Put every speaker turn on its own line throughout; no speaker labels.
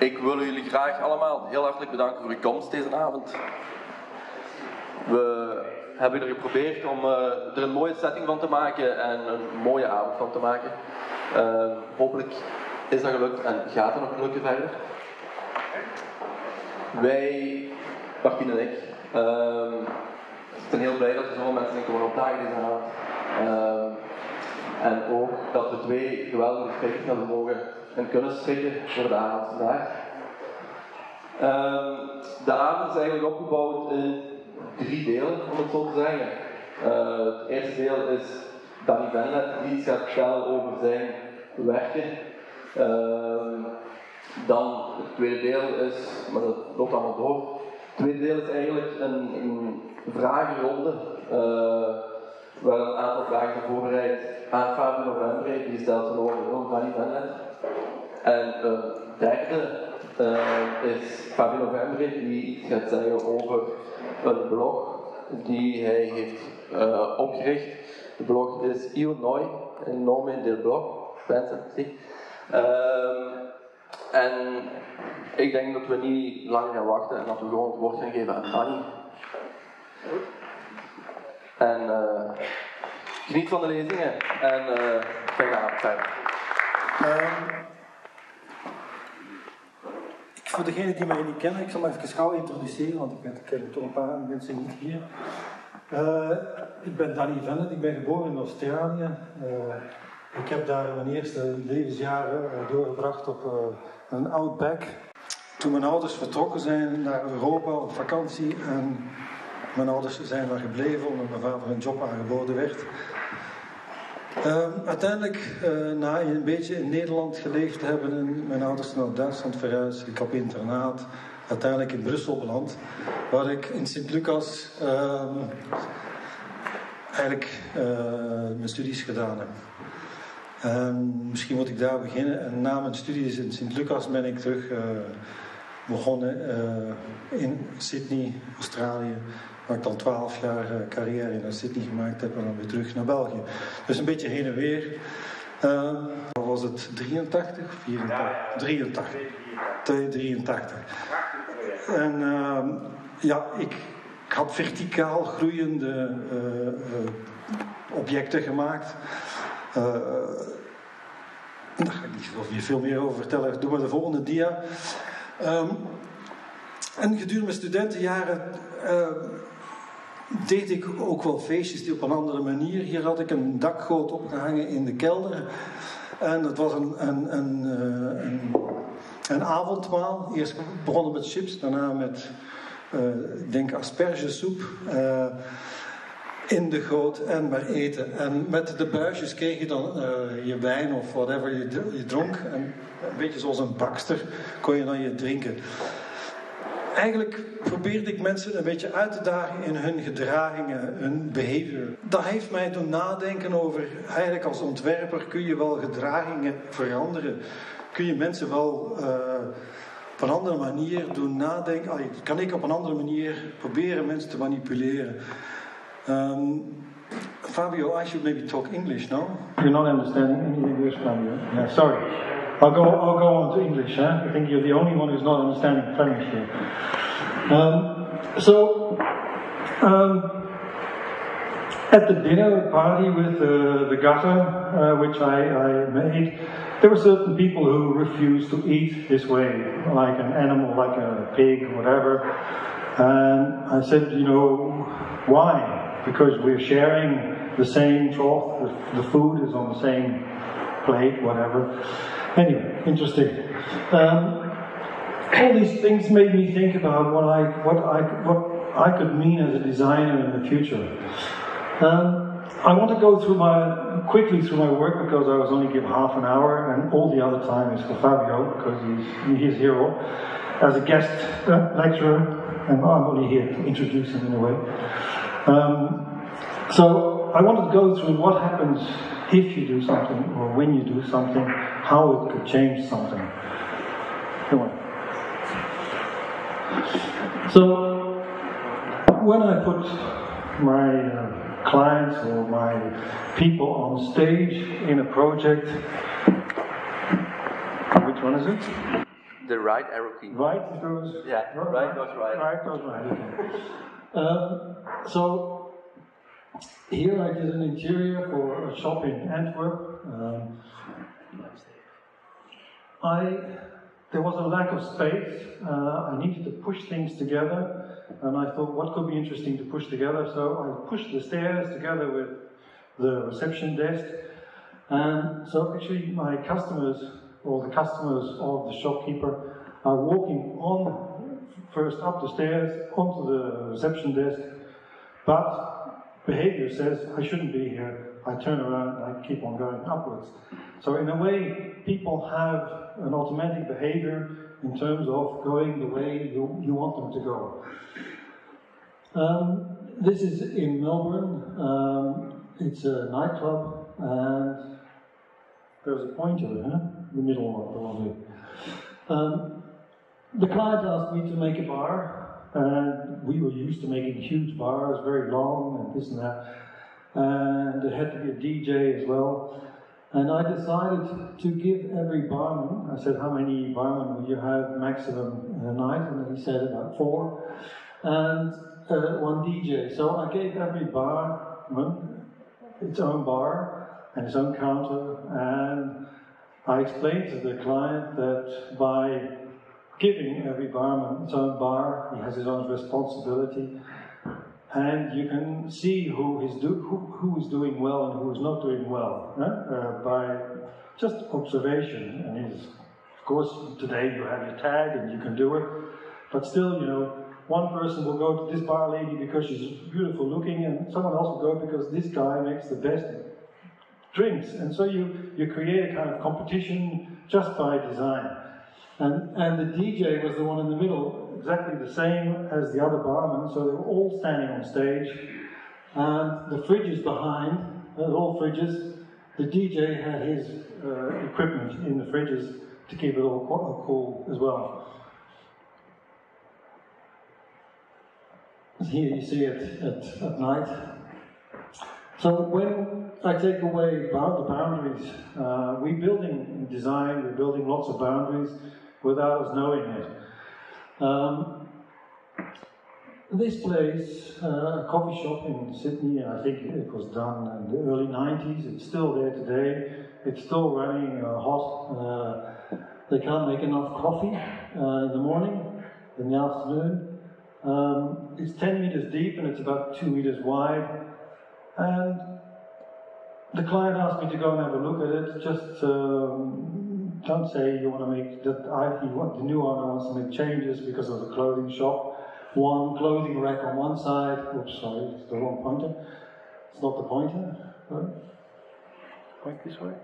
Ik wil jullie graag allemaal heel hartelijk bedanken voor uw komst deze avond. We hebben er geprobeerd om er een mooie setting van te maken en een mooie avond van te maken. Hopelijk is dat gelukt en gaat het nog lukken verder. Wij, Martien en ik, zijn heel blij dat er zoveel mensen zijn komen opdagen deze avond. En ook dat we 2 geweldige sprekers hebben mogen en kunnen spreken voor de avond vandaag. De avond is eigenlijk opgebouwd in 3 delen, om het zo te zeggen. Het eerste deel is Danny Venlet, die iets gaat vertellen over zijn werken. Dan het tweede deel is, maar dat loopt allemaal door. Het tweede deel is eigenlijk een vragenronde, waar een aantal vragen zijn voorbereid aan Fabio Novembre, die stelt zijn over Danny Venlet. En het derde is Fabio Novembre, die iets gaat zeggen over een blog die hij heeft opgericht. De blog is Il Nome del Blog, fancy. En ik denk dat we niet lang gaan wachten en dat we gewoon het woord gaan geven aan Danny. En geniet van de lezingen en fijne avond verder.
Voor degenen die mij niet kennen, ik zal me even gauw introduceren, want ik ken toch een paar mensen niet hier. Ik ben Danny Venlet, ik ben geboren in Australië. Ik heb daar mijn eerste levensjaren doorgebracht op een outback. Toen mijn ouders vertrokken zijn naar Europa op vakantie en mijn ouders zijn daar gebleven omdat mijn vader een job aangeboden werd. Uiteindelijk, na een beetje in Nederland geleefd te hebben, en mijn ouders naar Duitsland verhuisd, ik op internaat, uiteindelijk in Brussel beland, waar ik in Sint-Lucas mijn studies gedaan heb. Misschien moet ik daar beginnen. En na mijn studies in Sint-Lucas ben ik terug begonnen in Sydney, Australië, waar ik dan 12 jaar carrière in Sydney gemaakt heb en dan weer terug naar België. Dus een beetje heen en weer. Wat was het? 83 of 84? 83. En ik had verticaal groeiende objecten gemaakt. Daar ga ik niet veel meer over vertellen. Doe maar de volgende dia. En gedurende mijn studentenjaren deed ik ook wel feestjes die op een andere manier. Hier had ik een dakgoot opgehangen in de kelder. En dat was een avondmaal. Eerst begonnen met chips, daarna met ik denk aspergesoep. In de goot en maar eten. En met de buisjes kreeg je dan je wijn of whatever je dronk. En een beetje zoals een bakster kon je dan je drinken. Eigenlijk probeerde ik mensen een beetje uit te dagen in hun gedragingen, hun behavior. Dat heeft mij doen nadenken over, eigenlijk als ontwerper kun je wel gedragingen veranderen. Kun je mensen wel op een andere manier doen nadenken. Kan ik op een andere manier proberen mensen te manipuleren. Fabio, I should maybe talk English, no? You're not understanding any English, Fabio. Yeah, sorry. I'll go on to English. I think you're the only one who's not understanding Flemish here. At the dinner party with the gutter, which I made, there were certain people who refused to eat this way, like an animal, like a pig, whatever. And I said, why? Because we're sharing the same trough, the food is on the same plate, whatever. Anyway, interesting. All these things made me think about what I could mean as a designer in the future. I want to go quickly through my work because I was only given half an hour, and all the other time is for Fabio because he's here as a guest lecturer, and I'm only here to introduce him in a way. So I wanted to go through what happens if you do something or when you do something, how it could change something. Come on. So when I put my clients or my people on stage in a project, which one is it?
the right arrow key.
Right goes.
Yeah, right goes right.
Right goes right. Okay. So here I did an interior for a shop in Antwerp. There was a lack of space. I needed to push things together, and I thought, what could be interesting to push together? So I pushed the stairs together with the reception desk, and so actually my customers, or the customers of the shopkeeper, are walking first up the stairs onto the reception desk, but behavior says I shouldn't be here. I turn around and I keep on going upwards. So in a way, people have an automatic behavior in terms of going the way you want them to go. This is in Melbourne. It's a nightclub, and there's a pointer in the middle of it. The client asked me to make a bar, and we were used to making huge bars, very long and this and that. And there had to be a DJ as well. And I decided to give every barman, I said, how many barmen would you have maximum in a night? And he said about 4. And one DJ. So I gave every barman its own bar and its own counter. And I explained to the client that by giving every barman its own bar, he has his own responsibility. And you can see who is doing well and who is not doing well by just observation. And of course, today you have your tag and you can do it, but still, one person will go to this bar lady because she's beautiful looking, and someone else will go because this guy makes the best drinks. And so you create a kind of competition just by design. And the DJ was the one in the middle, exactly the same as the other barman, so they were all standing on stage, and the fridges behind, all fridges, the DJ had his equipment in the fridges to keep it all cool as well. Here you see it at night. So when I take away the boundaries, we're building design, we're building lots of boundaries without us knowing it. This place, a coffee shop in Sydney, I think it was done in the early 90s, it's still there today, it's still running hot. They can't make enough coffee in the morning, in the afternoon. It's 10 meters deep and it's about 2 meters wide. And the client asked me to go and have a look at it. Just don't say you want to make that. The new owner wants to make changes because of the clothing shop. One clothing rack on one side. Oops, sorry, it's the wrong pointer. It's not the pointer. Right? Point this way.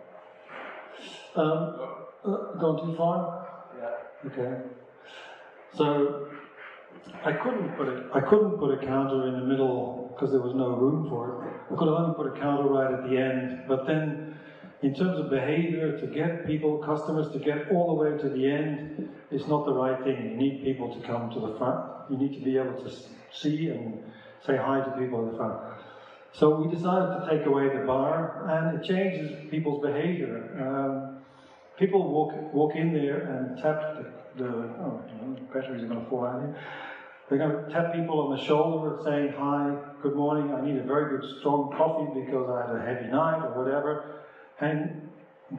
Gone too far? Yeah. Okay. So I couldn't put a counter in the middle because there was no room for it. I could have only put a counter right at the end. But then, in terms of behavior, to get customers to get all the way to the end, it's not the right thing. You need people to come to the front. You need to be able to see and say hi to people at the front. So we decided to take away the bar, and it changes people's behavior. People walk in there and tap the batteries are going to fall out here. They're going to tap people on the shoulder saying, hi, good morning, I need a very good strong coffee because I had a heavy night or whatever. And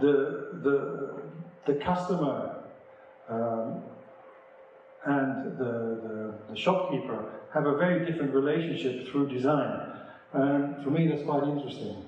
the customer and the shopkeeper have a very different relationship through design. And for me, that's quite interesting.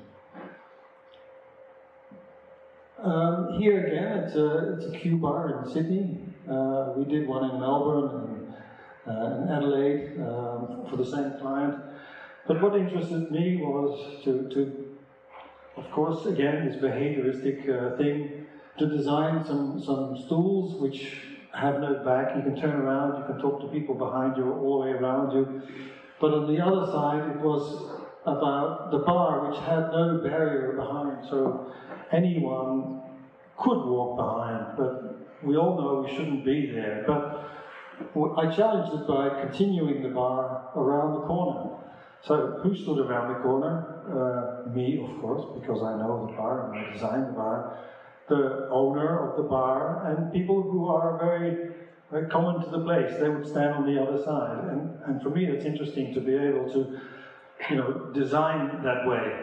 Here again, it's a Q bar in Sydney. We did one in Melbourne and in Adelaide for the same client. But what interested me was to of course, again, this behavioristic thing, to design some stools which have no back. You can turn around, you can talk to people behind you, all the way around you. But on the other side, it was about the bar, which had no barrier behind, so anyone could walk behind, but we all know we shouldn't be there. But I challenged it by continuing the bar around the corner. So who stood around the corner? Me, of course, because I know the bar and I designed the bar. the owner of the bar and people who are very common to the place. They would stand on the other side, and for me it's interesting to be able to, you know, design that way.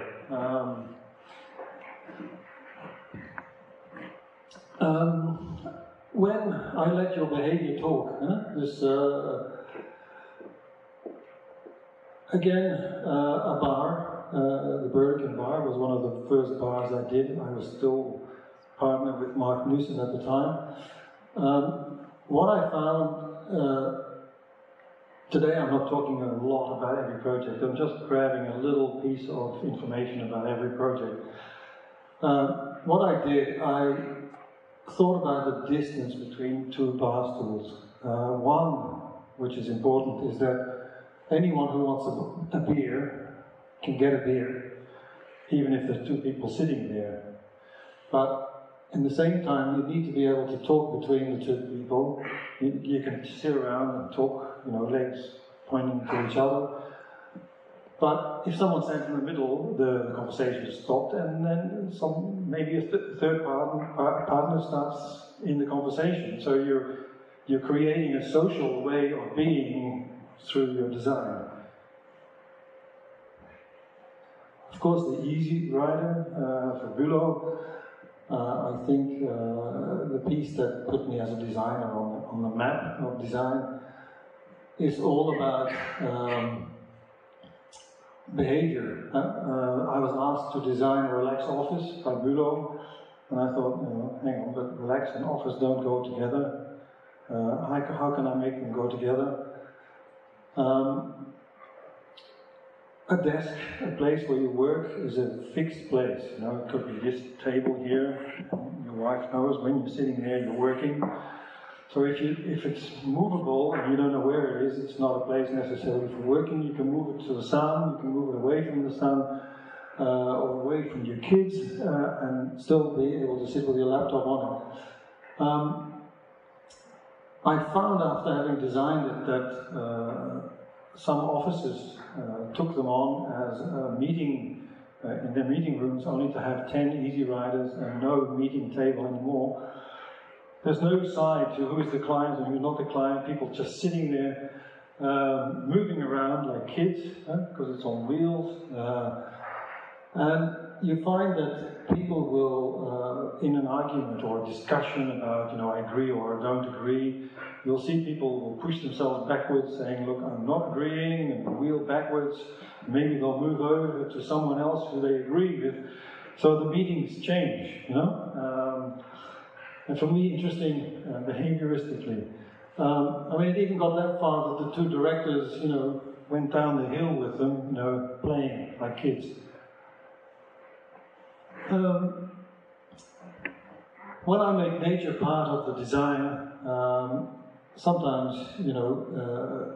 When I let your behavior talk, this again, a bar, the Burdekin Bar was one of the first bars I did. I was still partner with Mark Newson at the time. What I found, today I'm not talking a lot about every project, I'm just grabbing a little piece of information about every project. What I did, I thought about the distance between two bar stools. One, which is important, is that anyone who wants a beer can get a beer, even if there's two people sitting there. But in the same time, you need to be able to talk between the two people. You can sit around and talk, you know, legs pointing to each other. But if someone stands in the middle, the conversation is stopped, and then maybe a third partner starts in the conversation. So you're creating a social way of being through your design. Of course, the Easy Rider for Bülow, I think the piece that put me as a designer on the map of design is all about behavior. I was asked to design a relaxed office by Bülow, and I thought, you know, hang on, but relax and office don't go together. How can I make them go together? A desk, a place where you work, is a fixed place. You know, it could be this table here. Your wife knows when you're sitting there, you're working. So if it's movable and you don't know where it is, it's not a place necessarily for working. You can move it to the sun, you can move it away from the sun, or away from your kids, and still be able to sit with your laptop on it. I found after having designed it that some offices took them on as a meeting, in their meeting rooms, only to have 10 Easy Riders and no meeting table anymore. There's no side to who is the client and who's not the client, people just sitting there, moving around like kids, because it's on wheels. And you find that people will, in an argument or a discussion about, you know, I agree or I don't agree, you'll see people will push themselves backwards saying, look, I'm not agreeing, and wheel backwards. Maybe they'll move over to someone else who they agree with. So the meetings change, you know. And for me, interesting behavioristically. I mean, it even got that far that the two directors, you know, went down the hill with them, you know, playing like kids. When I make nature part of the design, sometimes, you know,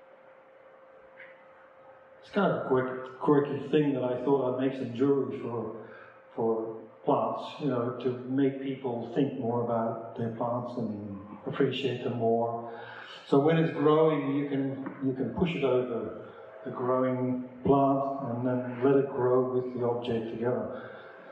it's kind of a quirky thing that I thought I'd make some jewelry for plants, you know, to make people think more about their plants and appreciate them more. So when it's growing, you can push it over the growing plant and then let it grow with the object together.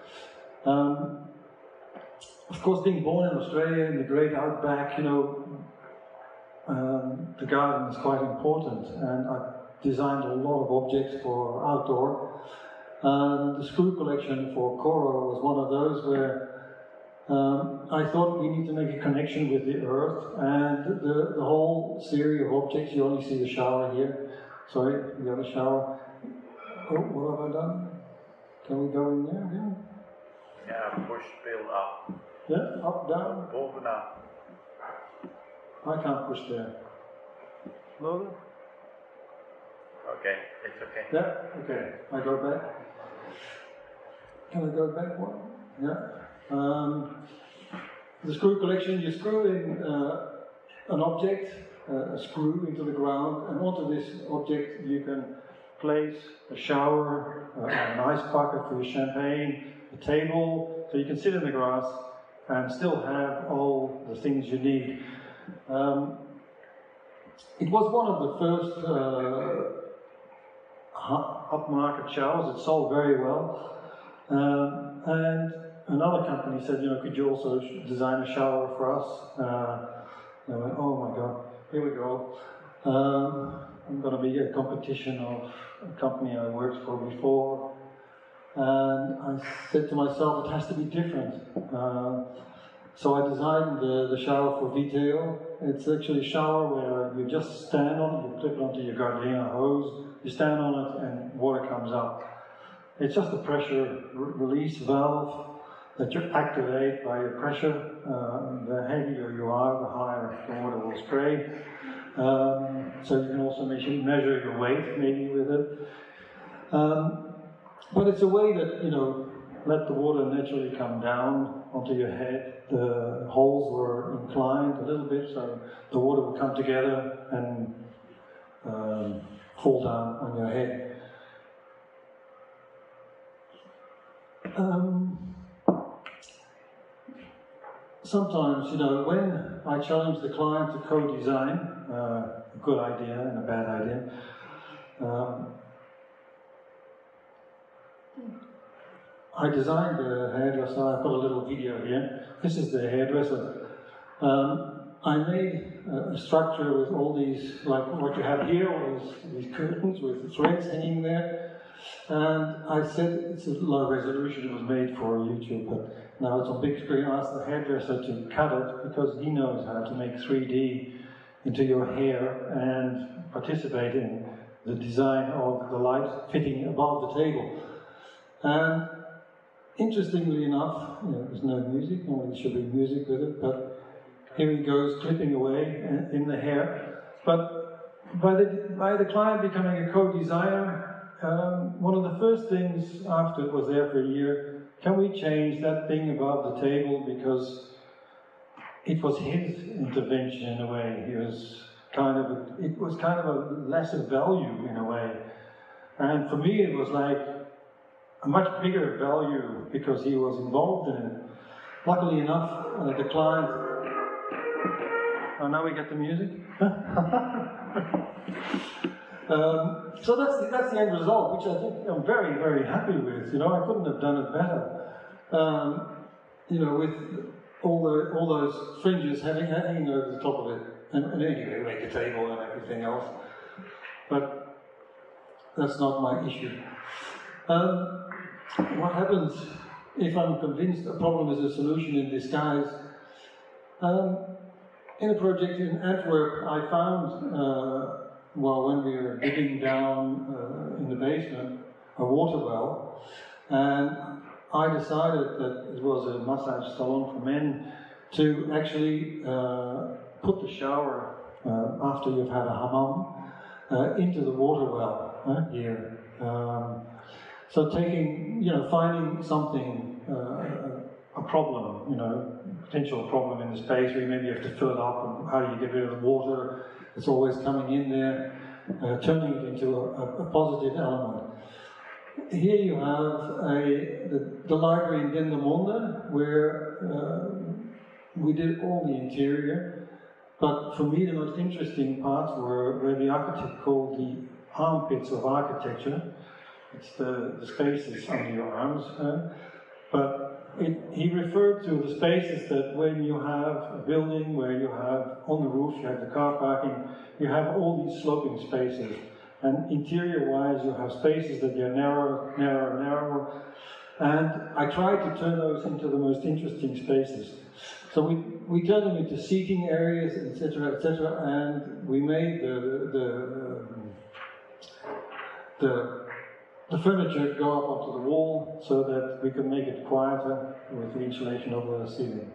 Of course, being born in Australia in the great outback, you know, the garden is quite important, and I designed a lot of objects for outdoor. The screw collection for Coro was one of those where I thought we need to make a connection with the earth, and the whole series of objects. You only see the shower here. Sorry, the other shower. Oh, what have I done? Can we go in there again?
Yeah, push Bill up.
Yeah, up, down.
Boven up.
I can't push there. Lower?
Okay, it's okay.
Yeah, okay. I go back. Can I go back one? Yeah. The screw collection, you screw in an object, a screw into the ground, and onto this object you can place a shower, an ice bucket for your champagne, a table, so you can sit in the grass and still have all the things you need. It was one of the first upmarket showers. It sold very well. And another company said, you know, could you also design a shower for us? And I went, oh my God, here we go. I'm going to be a competition of a company I worked for before. And I said to myself, it has to be different. So I designed the shower for Viteo. It's actually a shower where you just stand on it, you clip it onto your Gardena hose, you stand on it and water comes up. It's just a pressure release valve that you activate by your pressure. The heavier you are, the higher the water will spray. So you can also measure your weight maybe with it. But it's a way that, you know, let the water naturally come down onto your head. The holes were inclined a little bit, so the water would come together and fall down on your head. Sometimes, you know, when I challenge the client to co-design a good idea and a bad idea, I designed the hairdresser. I've got a little video here. This is the hairdresser. I made a structure with all these, like what you have here, all these curtains with threads hanging there. And I said it's a low resolution, it was made for YouTube, but now it's on big screen. I asked the hairdresser to cut it because he knows how to make 3D into your hair and participate in the design of the light fitting above the table. And interestingly enough, you know, there's no music, normally there should be music with it, but here he goes clipping away in the hair. But by the client becoming a co-designer, one of the first things after it was there for a year, can we change that thing above the table, because it was his intervention in a way. It was kind of a lesser value in a way. And for me it was like a much bigger value because he was involved in it. Luckily enough, the client... Oh, now we get the music? So that's the end result, which I think I'm very, very happy with. You know, I couldn't have done it better. You know, with all those fringes hanging over the top of it, and anyway, make a table and everything else. But that's not my issue. What happens if I'm convinced a problem is a solution in disguise? In a project in Antwerp, I found. Well, when we were digging down in the basement, a water well, and I decided that it was a massage salon for men to actually put the shower after you've had a hammam into the water well here. So finding something, a problem, you know, potential problem in the space where maybe you have to fill it up, and how do you get rid of the water? It's always coming in there, turning it into a positive element. Here you have the library in Dendermonde, where we did all the interior, but for me the most interesting parts were where the architect called the armpits of architecture. It's the spaces under your arms, but he referred to the spaces that when you have a building where you have on the roof, you have the car parking, you have all these sloping spaces. And interior-wise, you have spaces that are narrower. And I tried to turn those into the most interesting spaces. So we turned them into seating areas, etc., and we made the furniture go up onto the wall so that we could make it quieter with the insulation over the ceiling.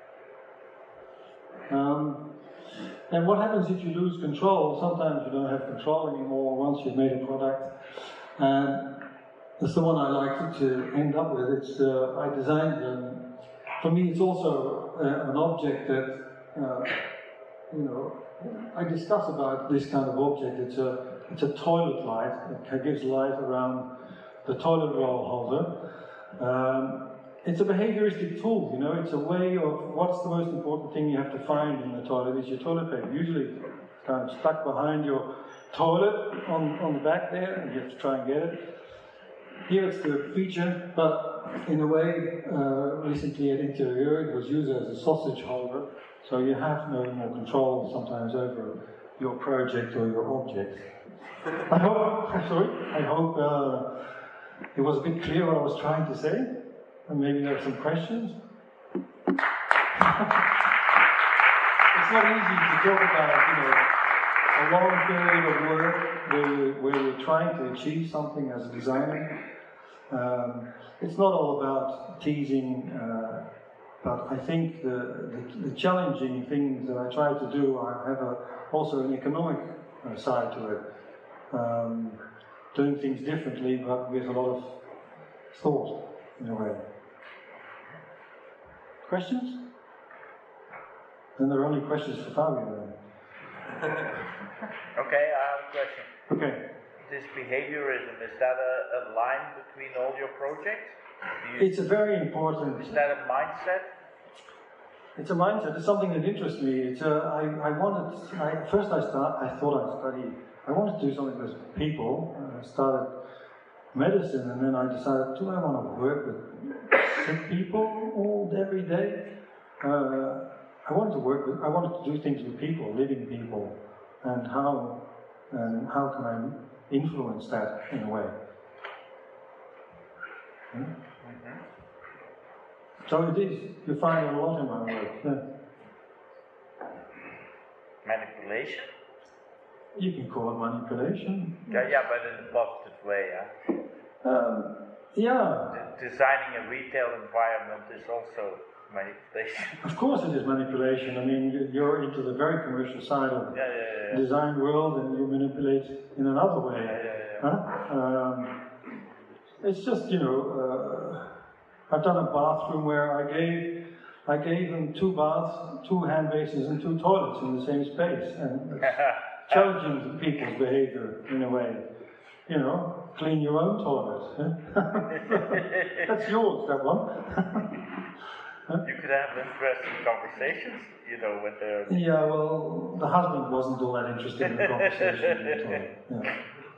And what happens if you lose control? Sometimes you don't have control anymore once you've made a product. And that's the one I like to end up with. It's I designed them. For me, it's also an object that I discuss about this kind of object. It's a toilet light. It gives light around the toilet roll holder. It's a behavioristic tool, you know. It's a way of what's the most important thing you have to find in the toilet is your toilet paper. Usually it's kind of stuck behind your toilet on the back there, and you have to try and get it. here it's the feature, but in a way, recently at Interieur it was used as a sausage holder, so you have no more control sometimes over your project or your object. I hope it was a bit clear what I was trying to say, and maybe there are some questions. It's not easy to talk about, a long period of work where you're trying to achieve something as a designer. It's not all about teasing, but I think the challenging things that I try to do, I have also an economic side to it. Doing things differently, but with a lot of thought, in a way. Questions? Then there are only questions for Fabio then.
Okay, I have a question.
Okay.
This behaviorism, is that a line between all your projects?
It's a very important...
Is that a mindset?
It's a mindset. It's something that interests me. It's I wanted to do something with people. I started medicine, and then I decided, do I want to work with sick people every day? I wanted to do things with people, living people, and how can I influence that in a way? Mm-hmm. So it is. You find a lot in my work. Yeah.
Manipulation?
You can call it manipulation.
Yeah, but in a positive way,
yeah.
Designing a retail environment is also manipulation.
Of course it is manipulation. I mean, you're into the very commercial side of the design world, and you manipulate in another way. It's just, I've done a bathroom where I gave them 2 baths, 2 hand basins, and 2 toilets in the same space, and it's challenging people's behavior in a way. Clean your own toilet. That's yours, that one.
You could have interesting conversations, when they're...
Yeah, well, the husband wasn't all that interested in the conversation. Yeah.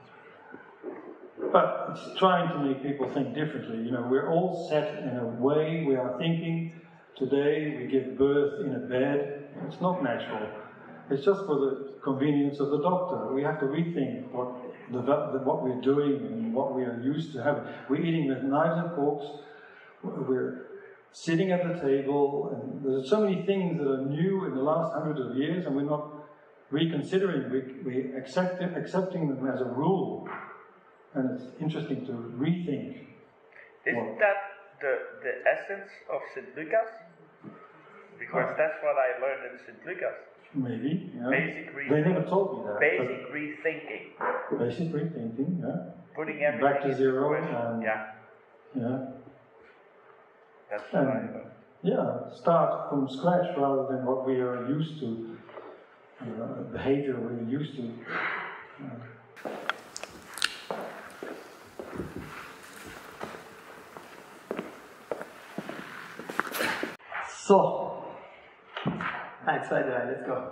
But it's trying to make people think differently. We're all set in a way. We are thinking. Today we give birth in a bed. It's not natural. It's just for the convenience of the doctor. We have to rethink what we're doing and what we are used to having. We're eating with knives and forks. We're sitting at the table, and there's so many things that are new in the last hundreds of years, and we're not reconsidering. We're accepting them as a rule, and it's interesting to rethink.
Isn't that the essence of St. Lucas? Because that's what I learned in St. Lucas.
Maybe, yeah.
Basic rethinking.
They never told me that.
Basic rethinking.
Basic rethinking, yeah.
Putting everything
back to zero.
And,
yeah.
That's what I learned.
Yeah, start from scratch rather than what we are used to, behavior we're used to.
So, let's go.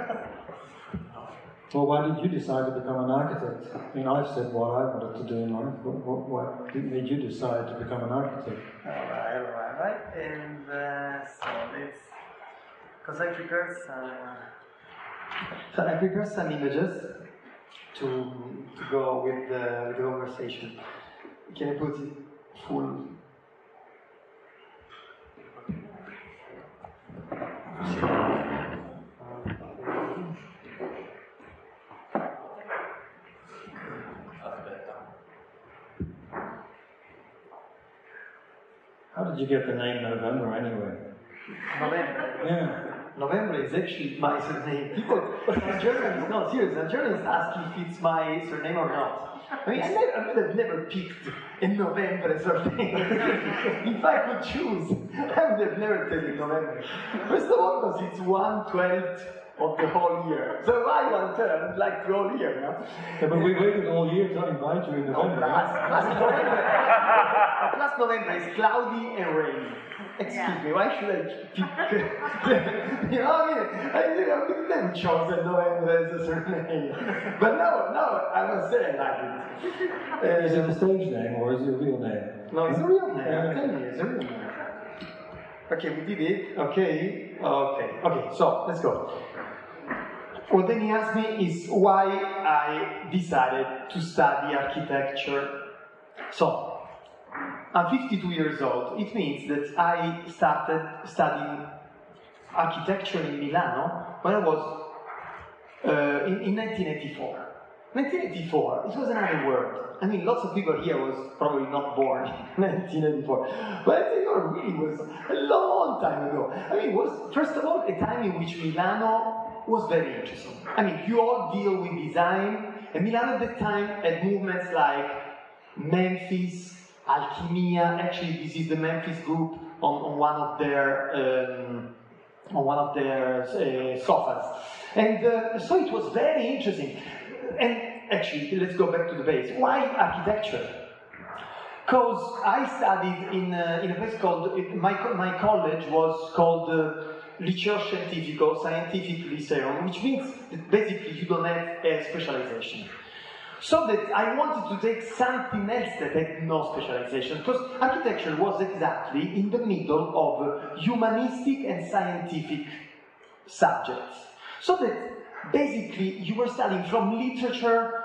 Well, why did you decide to become an architect? I mean, I've said what I wanted to do in life. What made you decide to become an architect?
Alright. And so it's because I prepared some images to go with the conversation. Can I put it full?
How did you get the name November anyway?
November?
Yeah.
November is actually my surname. People, journalists, no, seriously, journalists ask if it's my surname or not. I mean, I would have never picked in November a surname. If I could choose, I would have never taken November. First of all, because it's 1/12 of the whole year. So why 1/12? I would like the whole year, no?
Yeah, but we waited all year to invite you in November.
Last November. Last November is cloudy and rainy. excuse me, why should I pick? You know, I would have chosen November as a surname. But no, I must say I like it.
Is it a stage name or is it a real name?
No, it's a real name. I'm telling you, it's a real name. Okay, we did it. Okay. So let's go. What then he asked me is why I decided to study architecture. So, I'm 52 years old. It means that I started studying architecture in Milano when I was in 1984. 1984, it was another world. I mean, lots of people here was probably not born in 1984. But 1984 really was a long time ago. I mean, it was, first of all, a time in which Milano was very interesting. I mean, you all deal with design, and Milano at that time had movements like Memphis, Alchimia. Actually, this is the Memphis group on one of their sofas, and so it was very interesting. And actually, let's go back to the base. Why architecture? Because I studied in a place called, my college was called Liceo Scientifico, Scientific Lyceum, which means that basically you don't have a specialization. So that I wanted to take something else that had no specialization, because architecture was exactly in the middle of humanistic and scientific subjects. So that basically you were studying from literature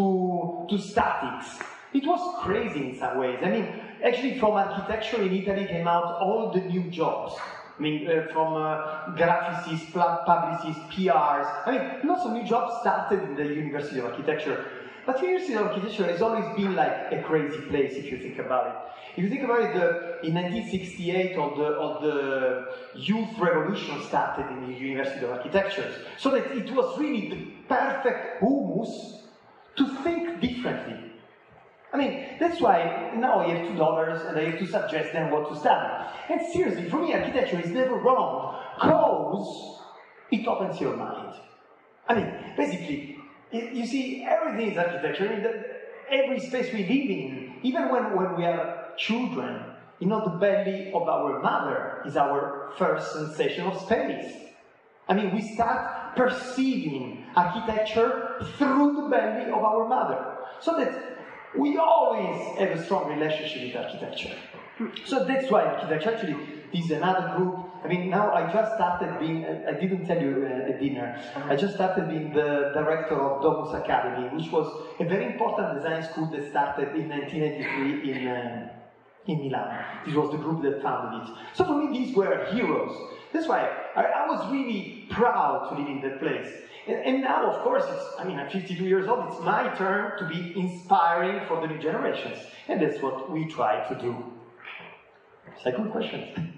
to statics. It was crazy in some ways. I mean, actually from architecture in Italy came out all the new jobs. I mean, from graphicists, publicists, PRs. I mean, lots of new jobs started in the University of Architecture. But the University of Architecture has always been like a crazy place if you think about it. If you think about it, in 1968, all the youth revolution started in the University of Architecture. So that it was really the perfect humus to think differently. I mean, that's why now I have $2 and I have to suggest them what to study. And seriously, for me, architecture is never wrong, because it opens your mind. I mean, basically, you see, everything is architecture. I mean, every space we live in, even when we are children, you know, the belly of our mother is our first sensation of space. I mean, we start perceiving architecture through the belly of our mother. So that we always have a strong relationship with architecture. So that's why architecture, actually, is another group. I mean, now I just started being, I didn't tell you at dinner, I just started being the director of Domus Academy, which was a very important design school that started in 1983 in Milan. This was the group that founded it. So for me, these were heroes. That's why I was really proud to live in that place. And now, of course, I'm 52 years old, it's my turn to be inspiring for the new generations. And that's what we try to do. Second question.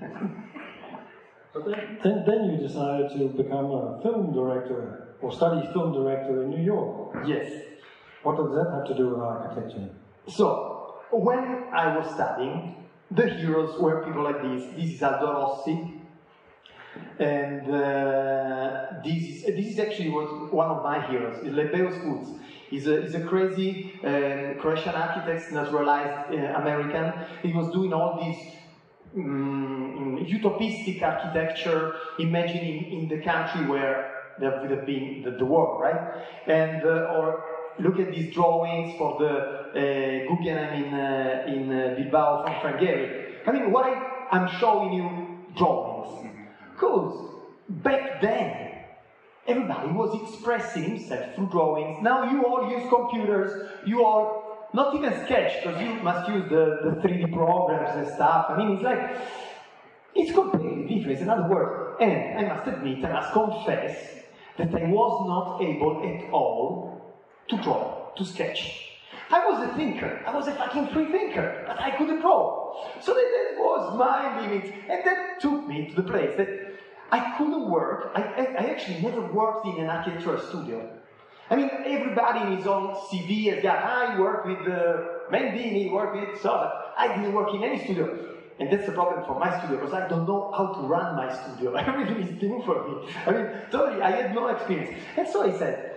Then you decided to become a film director, or study film director in New York.
Yes.
What does that have to do with architecture?
So, when I was studying, the heroes were people like this. This is Aldo Rossi. And this is actually was one of my heroes, Lebeos Woods. He's a crazy Croatian architect, naturalized American. He was doing all these utopistic architecture, imagining in the country where there would have been the war, right? And or look at these drawings for the Guggenheim in Bilbao from Frank Gehry. I mean, why I'm showing you drawings? Because back then, everybody was expressing himself through drawings. Now you all use computers, you all not even sketch, because you must use the 3D programs and stuff. I mean, it's completely different, it's another word. And I must admit, I must confess, that I was not able at all to draw, to sketch. I was a thinker, I was a fucking free thinker, but I couldn't draw. So that was my limit, and that took me to the place that I couldn't work. I actually never worked in an architectural studio. I mean, everybody in his own CV has got, I work with Mendini, work with so. I didn't work in any studio. And that's the problem for my studio, because I don't know how to run my studio. Everything is new for me. I mean, totally, I had no experience. And so I said,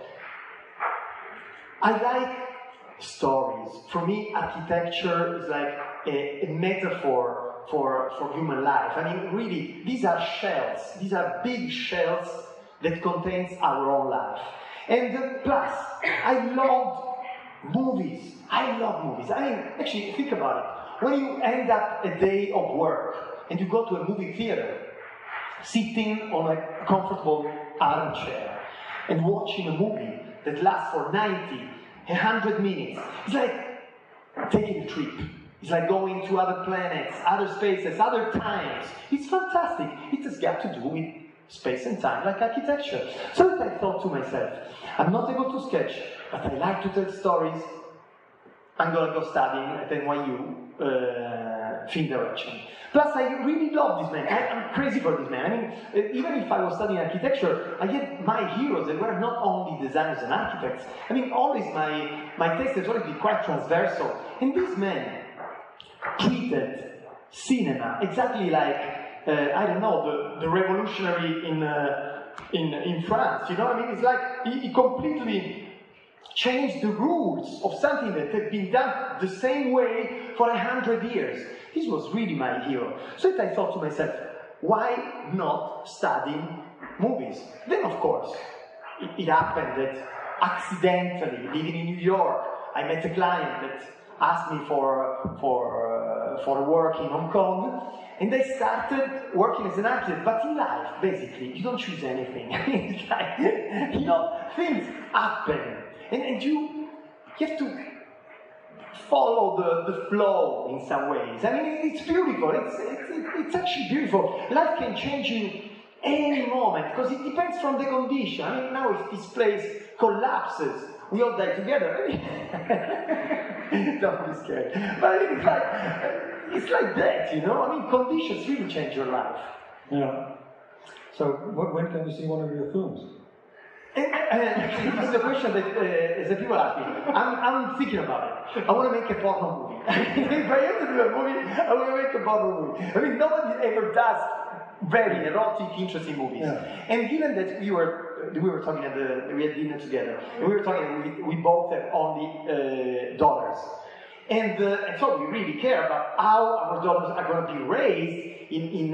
I like stories. For me, architecture is like a metaphor human life. I mean, really, these are shells. These are big shells that contains our own life. And plus, I love movies. I love movies. I mean, actually, think about it. When you end up a day of work and you go to a movie theater, sitting on a comfortable armchair and watching a movie that lasts for 90, 100 minutes, it's like taking a trip. It's like going to other planets, other spaces, other times. It's fantastic. It has got to do with space and time, like architecture. So I thought to myself, I'm not able to sketch, but I like to tell stories. I'm going to go studying at NYU film direction. Plus, I really love this man. I'm crazy for this man. I mean, even if I was studying architecture, I had my heroes that were not only designers and architects. I mean, always my taste has always been quite transversal. And this man treated cinema exactly like, I don't know, the revolutionary in France. You know, I mean, it's like he completely changed the rules of something that had been done the same way for 100 years. This was really my hero. So I thought to myself, why not studying movies? Then, of course, it happened that accidentally, living in New York, I met a client that asked me for work in Hong Kong, and I started working as an architect. But in life, basically, you don't choose anything. It's like, you know, things happen, and you have to follow the flow in some ways. I mean, it's beautiful. It's actually beautiful. Life can change you any moment because it depends from the condition. I mean, now if this place collapses, we all die together. Don't be scared. But it's like that, you know? I mean, conditions really change your life.
Yeah. So, when can we see one of your films?
Actually, this is a question that people ask me. I'm thinking about it. I want to make a porno movie. If I have to do a movie, I want to make a porno movie. I mean, nobody ever does very erotic, interesting movies. Yeah. And given that we were talking we had dinner together, and we were talking, we both have only daughters. And so we really care about how our daughters are going to be raised in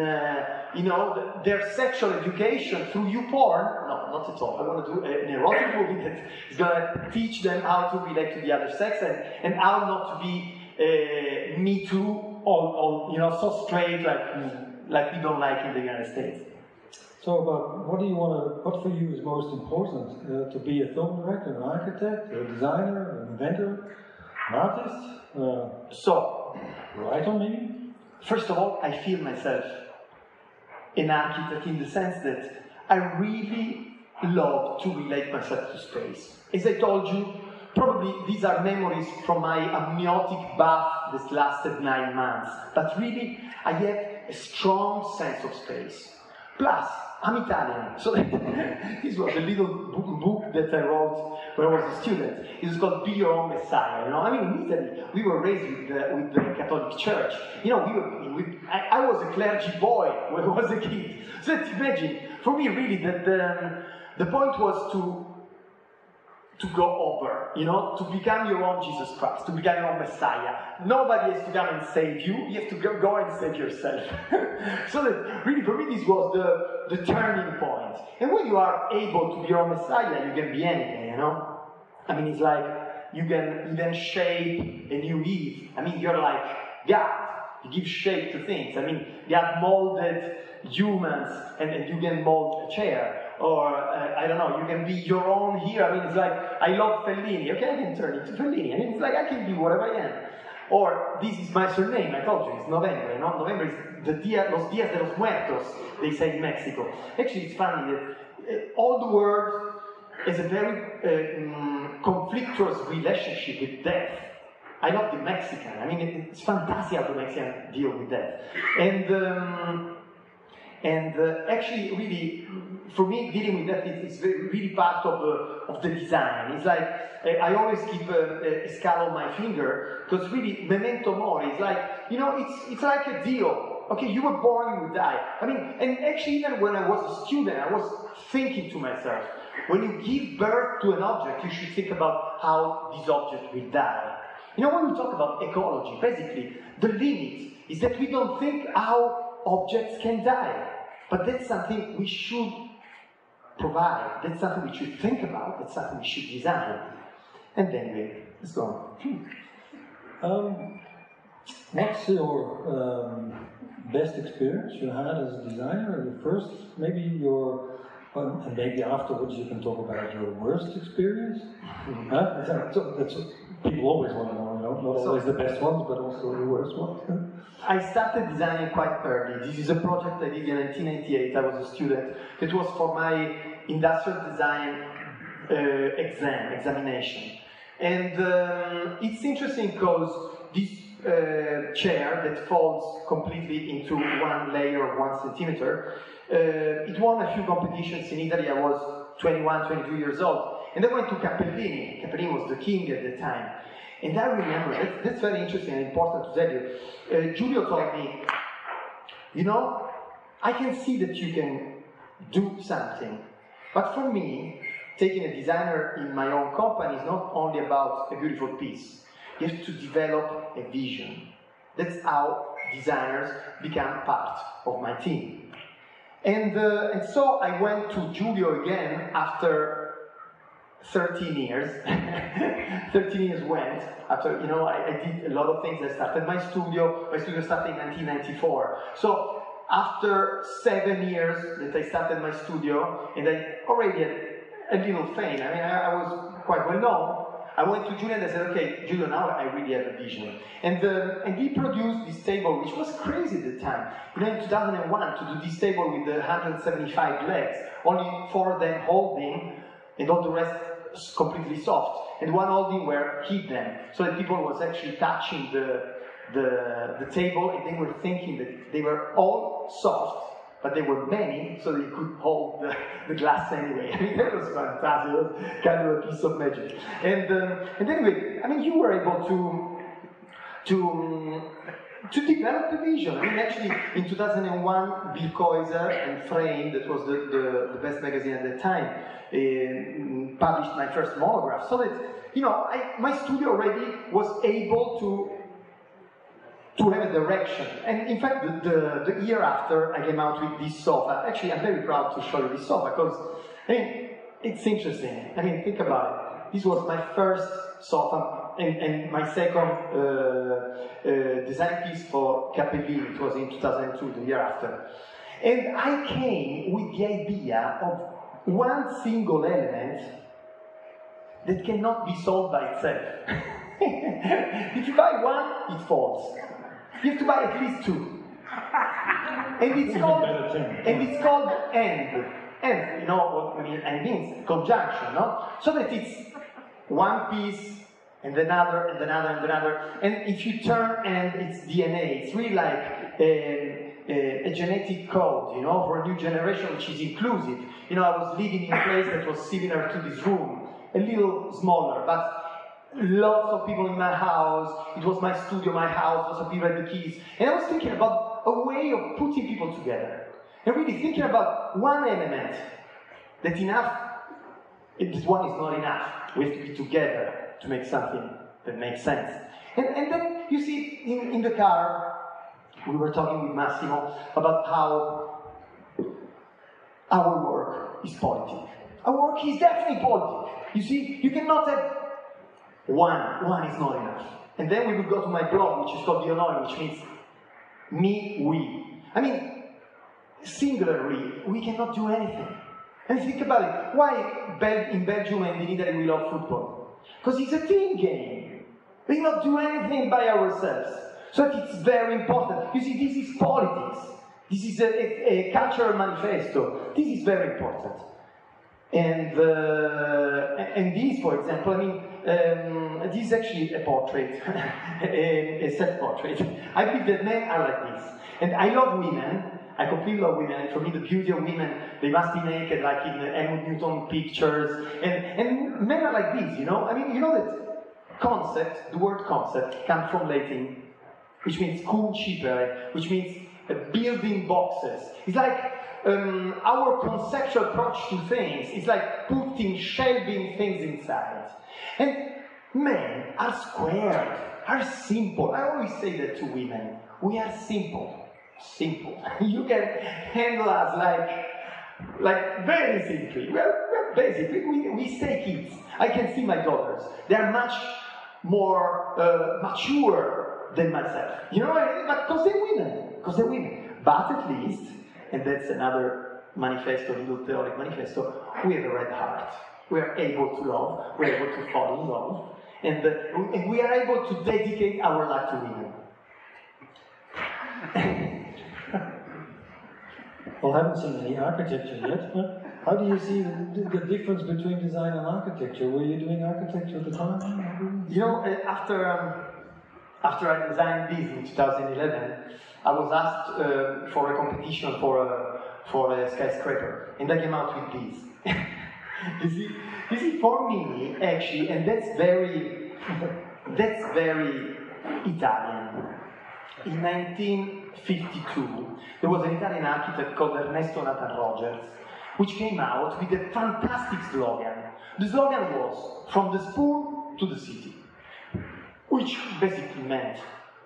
their sexual education through YouPorn. No, not at all. I want to do an erotic movie that is going to teach them how to relate to the other sex and how not to be Me Too or so straight like we don't like in the United States.
So, what for you is most important? To be a film director, an architect, a designer, an inventor, an artist? Writer maybe?
First of all, I feel myself an architect in the sense that I really love to relate myself to space. As I told you, probably these are memories from my amniotic bath that lasted 9 months. But really, I have a strong sense of space. Plus, I'm Italian, so this was a little book that I wrote when I was a student. It was called Be Your Own Messiah. You know, I mean, in Italy, we were raised with the Catholic Church. You know, I was a clergy boy when I was a kid. So imagine, for me, really, the point was to go over, to become your own Jesus Christ, to become your own Messiah. Nobody has to come and save you. You have to go and save yourself. So that really, for me, this was the turning point. And when you are able to be your own Messiah, you can be anything, I mean, it's like you can even shape a new Eve. I mean, you're like God. You give shape to things. I mean, God molded humans, and you can mold a chair. Or, I don't know, you can be your own hero. I mean, it's like, I love Fellini. Okay, I can turn into Fellini. I mean, it's like, I can be whatever I am. Or, this is my surname, I told you, it's November. November is los Días de los Muertos, they say in Mexico. Actually, it's funny that all the world has a very conflictuous relationship with death. I love the Mexican. I mean, it's fantastic how the Mexicans deal with death. And actually, really, for me, dealing with that is really part of the design. It's like, I always keep a skull on my finger, because really, memento mori, it's like, it's like a deal. Okay, you were born, you will die. I mean, and actually, even when I was a student, I was thinking to myself, when you give birth to an object, you should think about how this object will die. When we talk about ecology, basically, the limit is that we don't think how objects can die. But that's something we should provide. That's something we should think about. That's something we should design. And then let's go on.
What's your best experience you had as a designer? The first, maybe your, and maybe afterwards you can talk about your worst experience. Huh? That's what people always want to know, not always the best ones, but also the worst ones.
I started designing quite early. This is a project I did in 1998. I was a student. It was for my industrial design examination. And it's interesting because this chair that folds completely into one layer of 1 centimeter, it won a few competitions in Italy. I was 21, 22 years old. And I went to Capellini. Capellini was the king at the time. And I remember, that's very interesting and important to tell you. Giulio told me, you know, I can see that you can do something. But for me, taking a designer in my own company is not only about a beautiful piece. You have to develop a vision. That's how designers become part of my team. And so I went to Giulio again after 13 years. 13 years went after, you know, I did a lot of things. I started my studio. My studio started in 1994. So after 7 years that I started my studio, and I already had a little fame. I mean, I was quite well known. I went to Giulio and I said, okay, Giulio, now I really have a vision. And he produced this table, which was crazy at the time. You know, in 2001, to do this table with the 175 legs, only 4 of them holding, and all the rest completely soft. And one holding were hidden, so that people was actually touching the table, and they were thinking that they were all soft, but there were many, so they could hold the glass anyway. I mean, that was fantastic. It was kind of a piece of magic. And anyway, I mean, you were able to develop the vision. I mean, actually, in 2001, Bill Koiser and Frame, that was the best magazine at the time, published my first monograph. So that, you know, my studio already was able to have a direction. And in fact, the year after, I came out with this sofa. Actually, I'm very proud to show you this sofa, because, I mean, it's interesting. I mean, think about it. This was my first sofa, and my second design piece for Capellini. It was in 2002, the year after. And I came with the idea of one single element that cannot be sold by itself. If you buy one, it falls. You have to buy at least 2. And it's called end. End, you know what I mean? And means conjunction, no? So that it's one piece and another and another and another. And if you turn and it's DNA, it's really like a genetic code, you know, for a new generation which is inclusive. You know, I was living in a place that was similar to this room, a little smaller, but lots of people in my house. It was my studio, my house, lots of people had the keys. And I was thinking about a way of putting people together. And really thinking about one element that enough, this one is not enough. We have to be together to make something that makes sense. And then, you see, in the car, we were talking with Massimo about how our work is politic. Our work is definitely politic. You see, you cannot have one is not enough. And then we would go to my blog, which is called Dionoi, which means me, we. I mean, singularly, we cannot do anything. And think about it. Why in Belgium and in Italy we love football? Because it's a team game. We cannot do anything by ourselves. So it's very important. You see, this is politics. This is a cultural manifesto. This is very important. And this, for example, I mean, this is actually a portrait, a self-portrait. I believe that men are like this. And I love women. I completely love women. And for me, the beauty of women, they must be naked, like in the Helmut Newton pictures. And men are like this, you know? I mean, you know that concept, the word concept, comes from Latin, which means cuncipere, which means building boxes. It's like our conceptual approach to things is like putting, shelving things inside. And men are squared, are simple. I always say that to women. We are simple. You can handle us like very simply. We're basic. We stay kids. I can see my daughters. They are much more mature than myself. You know, but because they're women. But at least, and that's another manifesto, little theoric manifesto, we have a red heart. We are able to love. We are able to fall in love. And we are able to dedicate our life to women.
Well, I haven't seen any architecture yet. How do you see the difference between design and architecture? Were you doing architecture at the time?
You know, after I designed this in 2011, I was asked for a competition for a skyscraper, and I came out with this. You see, for me, actually, and that's very Italian. In 1952, there was an Italian architect called Ernesto Nathan Rogers, which came out with a fantastic slogan. The slogan was, "From the spoon to the city," which basically meant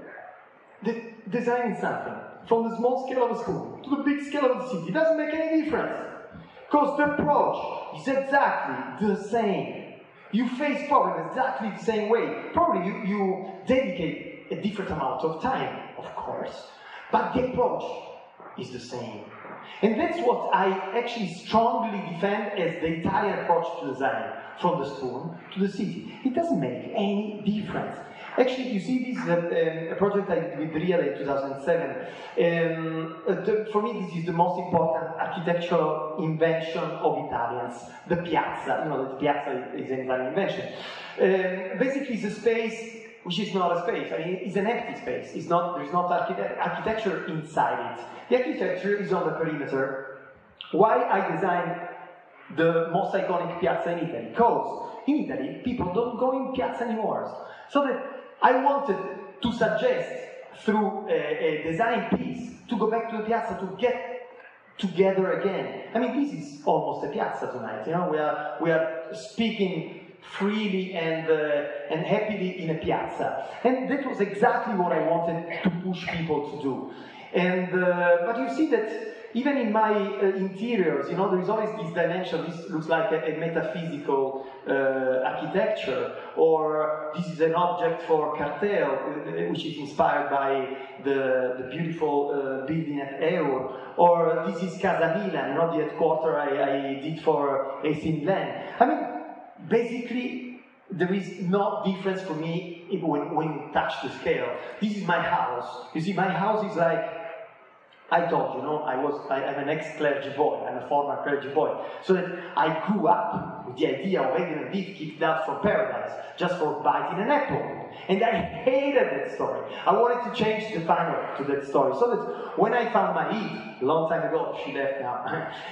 designing something from the small scale of a spoon to the big scale of the city. It doesn't make any difference, because the approach is exactly the same. You face problems exactly the same way. Probably you dedicate a different amount of time, of course, but the approach is the same. And that's what I actually strongly defend as the Italian approach to design, from the spoon to the city. It doesn't make any difference. Actually, you see, this is a project I did with Riel in 2007. For me, this is the most important architectural invention of Italians, the piazza. You know, the piazza is an Italian invention. Basically, it's a space which is not a space. I mean, it's an empty space. There's not architecture inside it. The architecture is on the perimeter. Why I designed the most iconic piazza in Italy? Because in Italy, people don't go in piazza anymore. So that I wanted to suggest, through a design piece, to go back to the piazza, to get together again. I mean, this is almost a piazza tonight. You know, we are speaking freely and happily in a piazza, and that was exactly what I wanted to push people to do. And but you see that even in my interiors, you know, there is always this dimension. This looks like a metaphysical architecture, or this is an object for cartel, which is inspired by the beautiful building at Eur, or this is Casa Milan, you know, the headquarters I did for AC Milan. I mean, basically, there is no difference for me when you touch the scale. This is my house. You see, my house is like, I told you, know, I'm an ex-clergy boy, I'm a former clergy boy. So that I grew up with the idea of having a thief kicked out from paradise just for biting an apple. And I hated that story. I wanted to change the final to that story. So that when I found my Eve, a long time ago, she left now,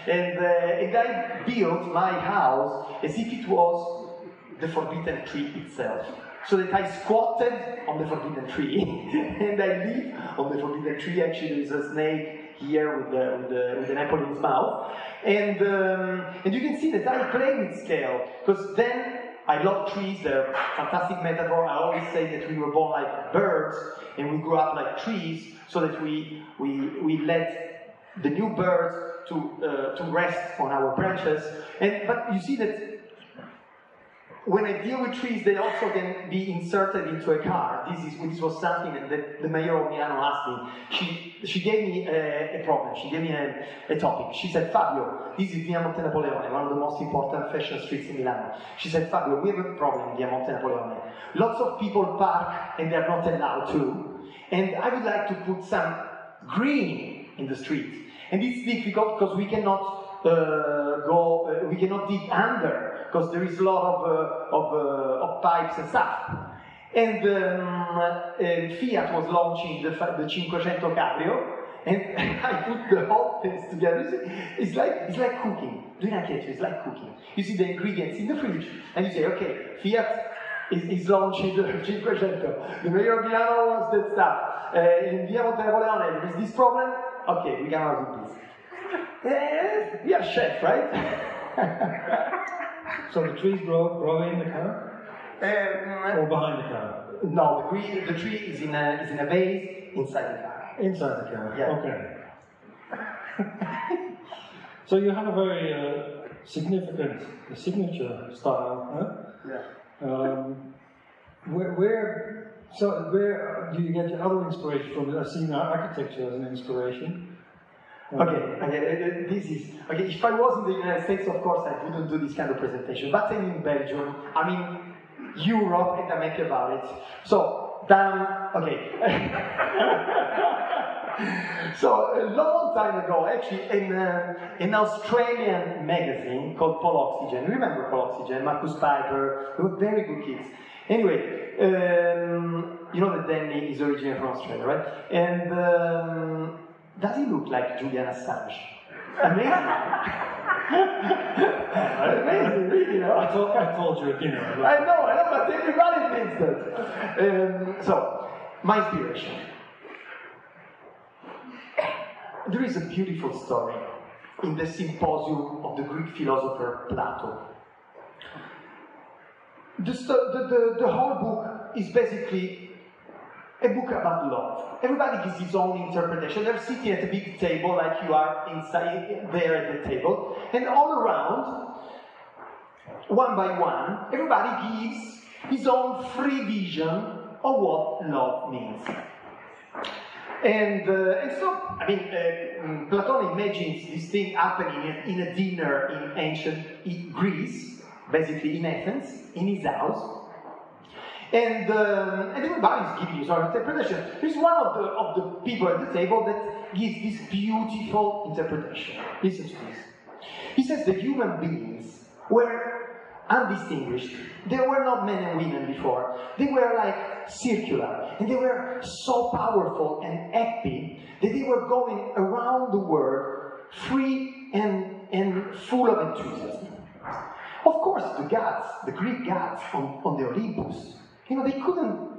and I built my house as if it was the forbidden tree itself. So that I squatted on the forbidden tree, and I live on the forbidden tree. Actually, there is a snake here with an apple in its mouth, and you can see that I play with scale, because then I love trees. They're a fantastic metaphor. I always say that we were born like birds, and we grew up like trees, so that we let the new birds to rest on our branches. But you see that when I deal with trees, they also can be inserted into a car. This was something that the mayor of Milano asked me. She gave me a problem. She gave me a topic. She said, Fabio, this is Via Monte Napoleone, one of the most important fashion streets in Milano. She said, Fabio, we have a problem in Via Monte Napoleone. Lots of people park and they're not allowed to. And I would like to put some green in the street. And it's difficult because we cannot we cannot dig under, because there is a lot of pipes and stuff. And Fiat was launching the 500 Cabrio, and I put the whole things together. It's like cooking. It's like cooking. You see the ingredients in the fridge, and you say, okay, Fiat is launching the 500. The mayor of Milano wants that stuff. In Via Monte Napoleone, there is this problem. Okay, we cannot do this. We are chef, right?
So the trees grow in the car? Or behind the car?
No, the tree is in a vase inside the car.
Inside the car,
Yeah.
okay. So you have a very significant signature style, huh?
Yeah.
Where do you get your other inspiration from? I've seen architecture as an inspiration.
Okay, this is, okay, if I was in the United States, of course, I wouldn't do this kind of presentation, but I'm in Belgium, I'm in Europe, and I'm happy about it. So, okay. So, a long time ago, actually, in an Australian magazine called Paul Oxygen, remember Paul Oxygen, Marcus Piper, they were very good kids. Anyway, you know that Danny is originally from Australia, right? And does he look like Julian Assange? Amazing. Amazing, really, you know?
I told you at dinner.
I know, but everybody thinks that. So, my inspiration. There is a beautiful story in the Symposium of the Greek philosopher Plato. The whole book is basically a book about love. Everybody gives his own interpretation. They're sitting at a big table like you are inside there at the table. And all around, one by one, everybody gives his own free vision of what love means. And so, I mean, Plato imagines this thing happening in a dinner in ancient Greece, basically in Athens, in his house. And everybody's giving his own interpretation. There's one of the people at the table that gives this beautiful interpretation. Listen to this. He says that human beings were undistinguished. There were not men and women before. They were like circular. And they were so powerful and happy that they were going around the world free and full of enthusiasm. Of course, the gods, the Greek gods on the Olympus, you know, they couldn't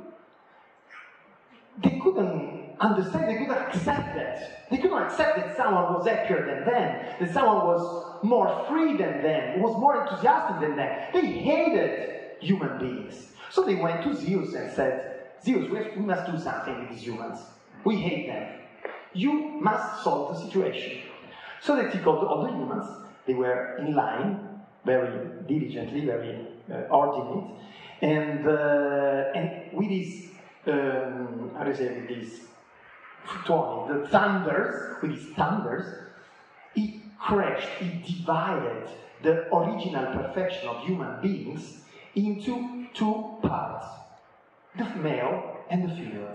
understand, they couldn't accept that. They couldn't accept that someone was happier than them, that someone was more free than them, was more enthusiastic than them. They hated human beings. So they went to Zeus and said, Zeus, we must do something with these humans. We hate them. You must solve the situation. So they took all the humans. They were in line, very diligently, very ordinate, and with these, how do you say, with these the thunders, with his thunders, he crashed, he divided the original perfection of human beings into two parts, the male and the female,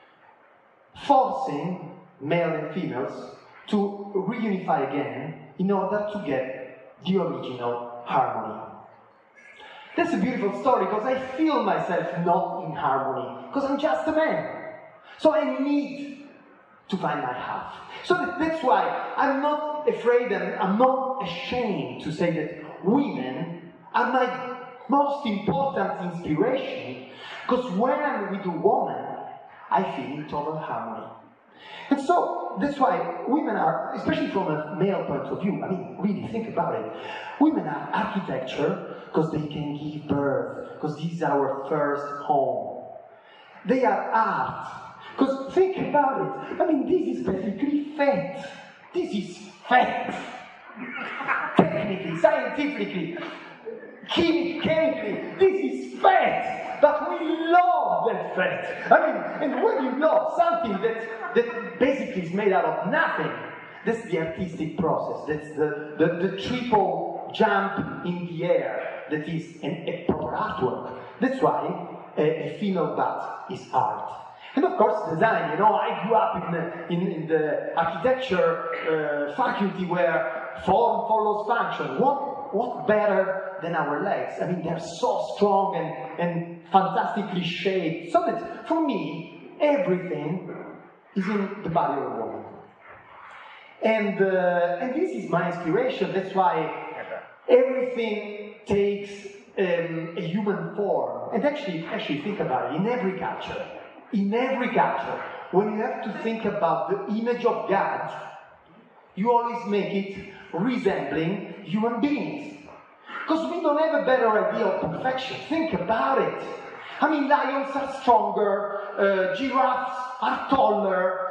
forcing male and females to reunify again in order to get the original harmony. That's a beautiful story because I feel myself not in harmony because I'm just a man. So I need to find my half. So that's why I'm not afraid and I'm not ashamed to say that women are my most important inspiration because when I'm with a woman, I feel in total harmony. And so, that's why women are, especially from a male point of view, I mean, really think about it. Women are architecture because they can give birth, because this is our first home. They are art, because think about it. I mean, this is basically fate. This is fate. Technically, scientifically, chemically, this is fate. But we love that fate. I mean, and when you love something that basically is made out of nothing, that's the artistic process. That's the triple jump in the air that is a proper artwork. That's why a female butt is art. And of course, design. You know, I grew up in the architecture faculty where form follows function. What better than our legs? I mean, they're so strong and fantastically shaped. So that, for me, everything is in the body of a woman. And this is my inspiration. That's why everything takes a human form. And actually think about it. In every culture, when you have to think about the image of God, you always make it resembling human beings. Because we don't have a better idea of perfection. Think about it. I mean, lions are stronger, giraffes are taller,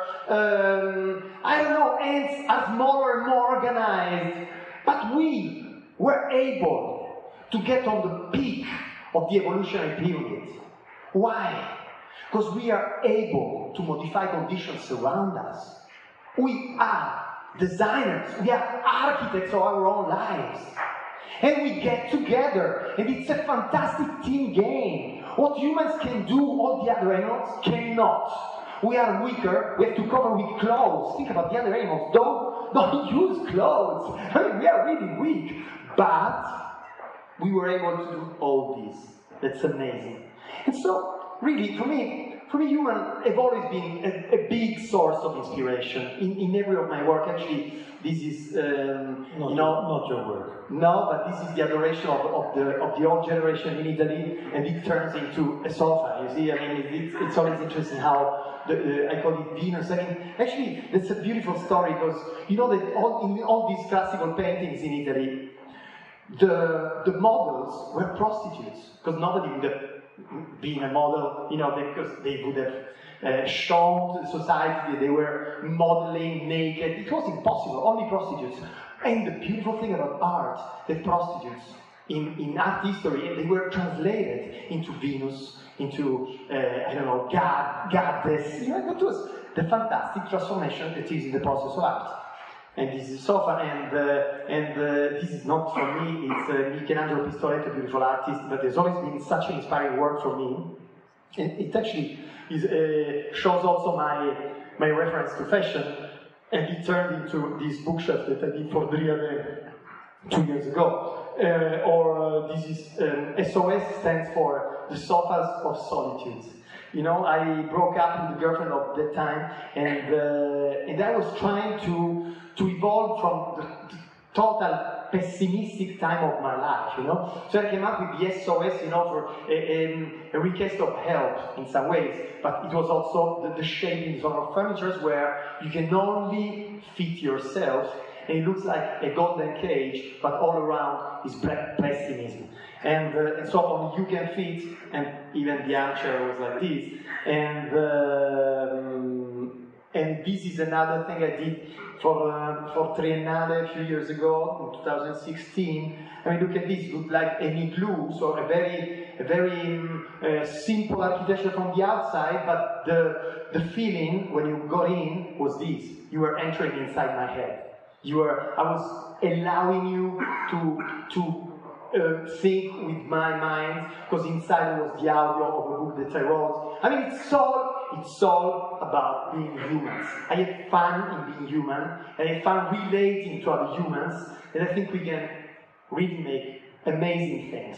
I don't know, ants are smaller and more organized. But we were able to get on the peak of the evolutionary pyramid. Why? Because we are able to modify conditions around us. We are designers, we are architects of our own lives. And we get together, and it's a fantastic team game. What humans can do, all the other animals cannot. We are weaker, we have to cover with clothes. Think about the other animals, don't use clothes. I mean, we are really weak. But we were able to do all this. That's amazing. And so, really, for me, humans have always been a big source of inspiration in every of my work. Actually, this is
not your work.
No, but this is the adoration of the old generation in Italy, and it turns into a sofa. You see, I mean, it's always interesting how I call it Venus. I mean, actually, that's a beautiful story because you know that in all these classical paintings in Italy, the models were prostitutes because nobody would have been a model, you know, because they would have shown to the society that they were modeling naked. It was impossible, only prostitutes. And the beautiful thing about art, that prostitutes in art history, they were translated into Venus, into, I don't know, goddess. You know, it was the fantastic transformation that is in the process of art. And this is sofa, and this is not for me, it's Michelangelo Pistoletto, a beautiful artist, but there's always been such an inspiring work for me. And it actually shows also my reference to fashion, and it turned into this bookshelf that I did for Driade 2 years ago. This is SOS stands for the Sofas of Solitude. You know, I broke up with the girlfriend of that time, and I was trying to evolve from the total pessimistic time of my life, you know. So I came up with the SOS, you know, for a request of help in some ways, but it was also the shaping of furniture where you can only fit yourself, and it looks like a golden cage, but all around is pessimism. And so on you can fit, and even the armchair was like this, and this is another thing I did for Triennale a few years ago, in 2016. I mean, look at this, it looked like an igloo, so a very simple architecture from the outside, but the feeling when you got in was this. You were entering inside my head. I was allowing you to think with my mind, because inside was the audio of a book that I wrote. I mean, it's all about being humans. I have fun in being human, and I have fun relating to other humans, and I think we can really make amazing things.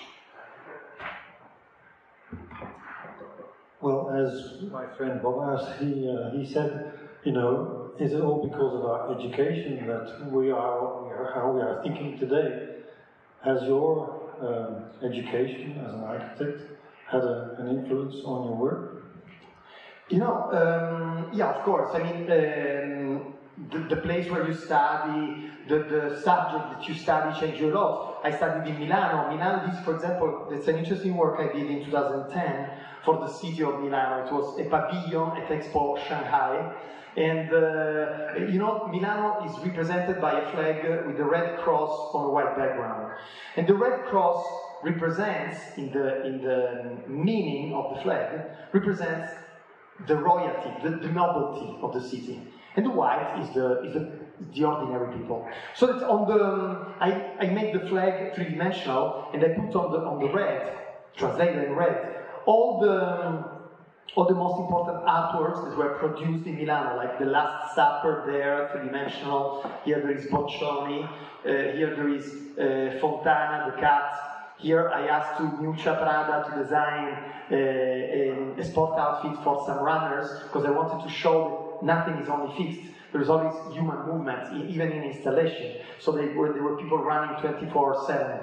Well, as my friend Bob asked, he said, you know, is it all because of our education that we are how we are thinking today? Has your education as an architect had an influence on your work?
You know, yeah, of course. I mean, the place where you study, the subject that you study changes a lot. I studied in Milano. Milano, this, for example, that's an interesting work I did in 2010 for the city of Milano. It was a pavilion at Expo Shanghai. And, you know, Milano is represented by a flag with a red cross on a white background. And the red cross represents, in the meaning of the flag, represents the royalty, the nobility of the city. And the white is the ordinary people. So that on I made the flag three-dimensional, and I put on the red, translated in red, all the most important artworks that were produced in Milano, like the Last Supper there, three-dimensional. Here there is Boccioni. Here there is Fontana, the cat. Here I asked Miuccia Prada to design a sport outfit for some runners, because I wanted to show that nothing is only fixed. There's always human movement, even in installation. So there were people running 24/7.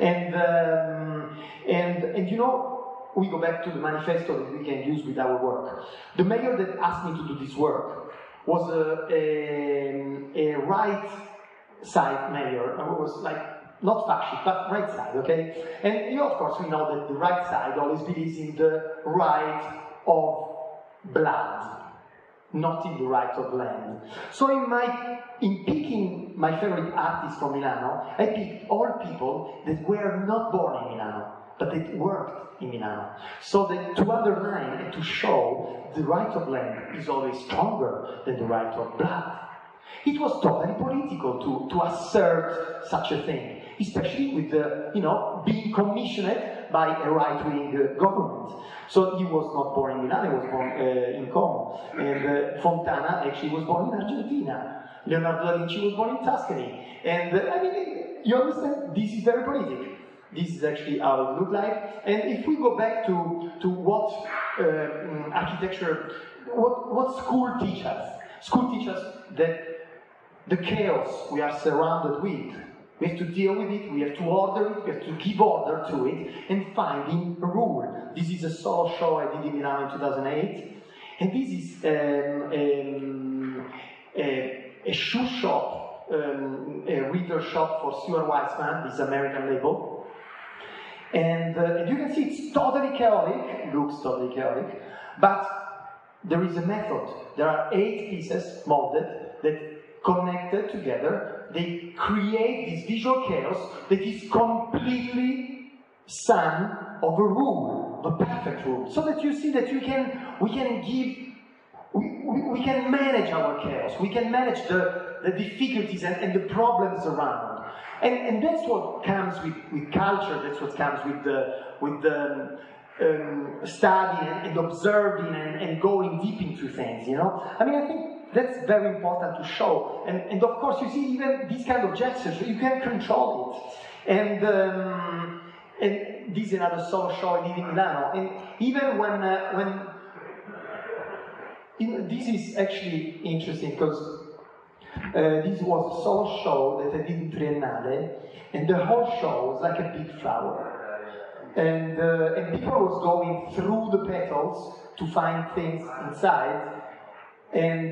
And you know, we go back to the manifesto that we can use with our work. The mayor that asked me to do this work was a right side mayor. I was like not fascist, but right side, okay? And you know, of course, we know that the right side always believes in the right of blood, not in the right of land. So in picking my favorite artists from Milano, I picked all people that were not born in Milano, but that worked in Milano. So that to underline and to show the right of land is always stronger than the right of blood. It was totally political to assert such a thing, especially with the, being commissioned by a right-wing government. So he was not born in Milan, he was born in Como. And Fontana actually was born in Argentina. Leonardo da Vinci was born in Tuscany. And you understand, this is very political. This is actually how it looked like. And if we go back to what architecture, what school teaches us that the chaos we are surrounded with, we have to deal with it, we have to order it, we have to give order to it, and finding a rule. This is a solo show I did in Milan in 2008, and this is a shoe shop, a reader shop for Stuart Weitzman, this American label. And you can see it's totally chaotic, looks totally chaotic, but there is a method. There are 8 pieces molded that connected together, they create this visual chaos that is completely son of a rule, a perfect rule. So that you see that we can manage our chaos, we can manage the difficulties and the problems around. And that's what comes with culture, that's what comes with the studying and observing and going deep into things, I think that's very important to show. And of course, you see, even these kind of gestures, you can control it. And this is another solo show I did in Milano. And even when this is actually interesting because this was a solo show that I did in Triennale, and the whole show was like a big flower. And people was going through the petals to find things inside. And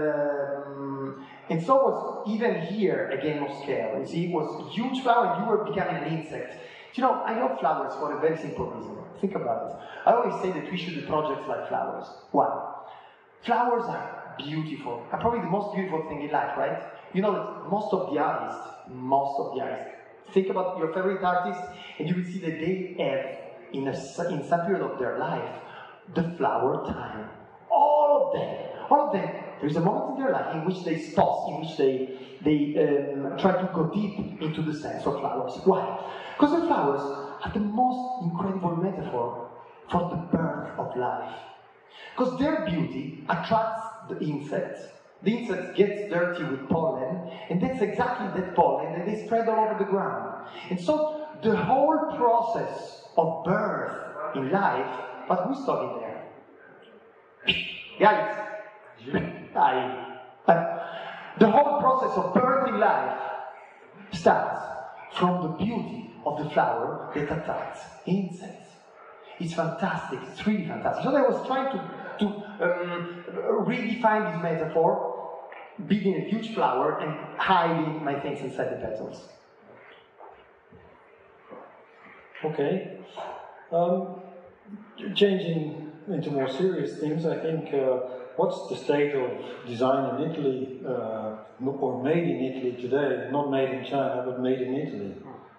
so was even here a game of scale. You see, it was a huge flower and you were becoming an insect. I love flowers for a very simple reason. Think about it. I always say that we should do projects like flowers. Why? Flowers are beautiful. Are probably the most beautiful thing in life, right? You know that most of the artists, think about your favorite artist and you will see that they have, in some period of their life, the flower time. All of them, there is a moment in their life in which they pause, in which they try to go deep into the sense of flowers. Why? Because the flowers are the most incredible metaphor for the birth of life. Because their beauty attracts the insects. The insects get dirty with pollen, and that's exactly that pollen that they spread all over the ground. And so the whole process of birth in life, but who's talking there? Guys, the whole process of birthing life starts from the beauty of the flower that attracts insects. It's fantastic, it's really fantastic. So I was trying to redefine this metaphor, being a huge flower and hiding my things inside the petals.
Okay. Changing into more serious things, I think, what's the state of design in Italy, or made in Italy today? Not made in China, but made in Italy.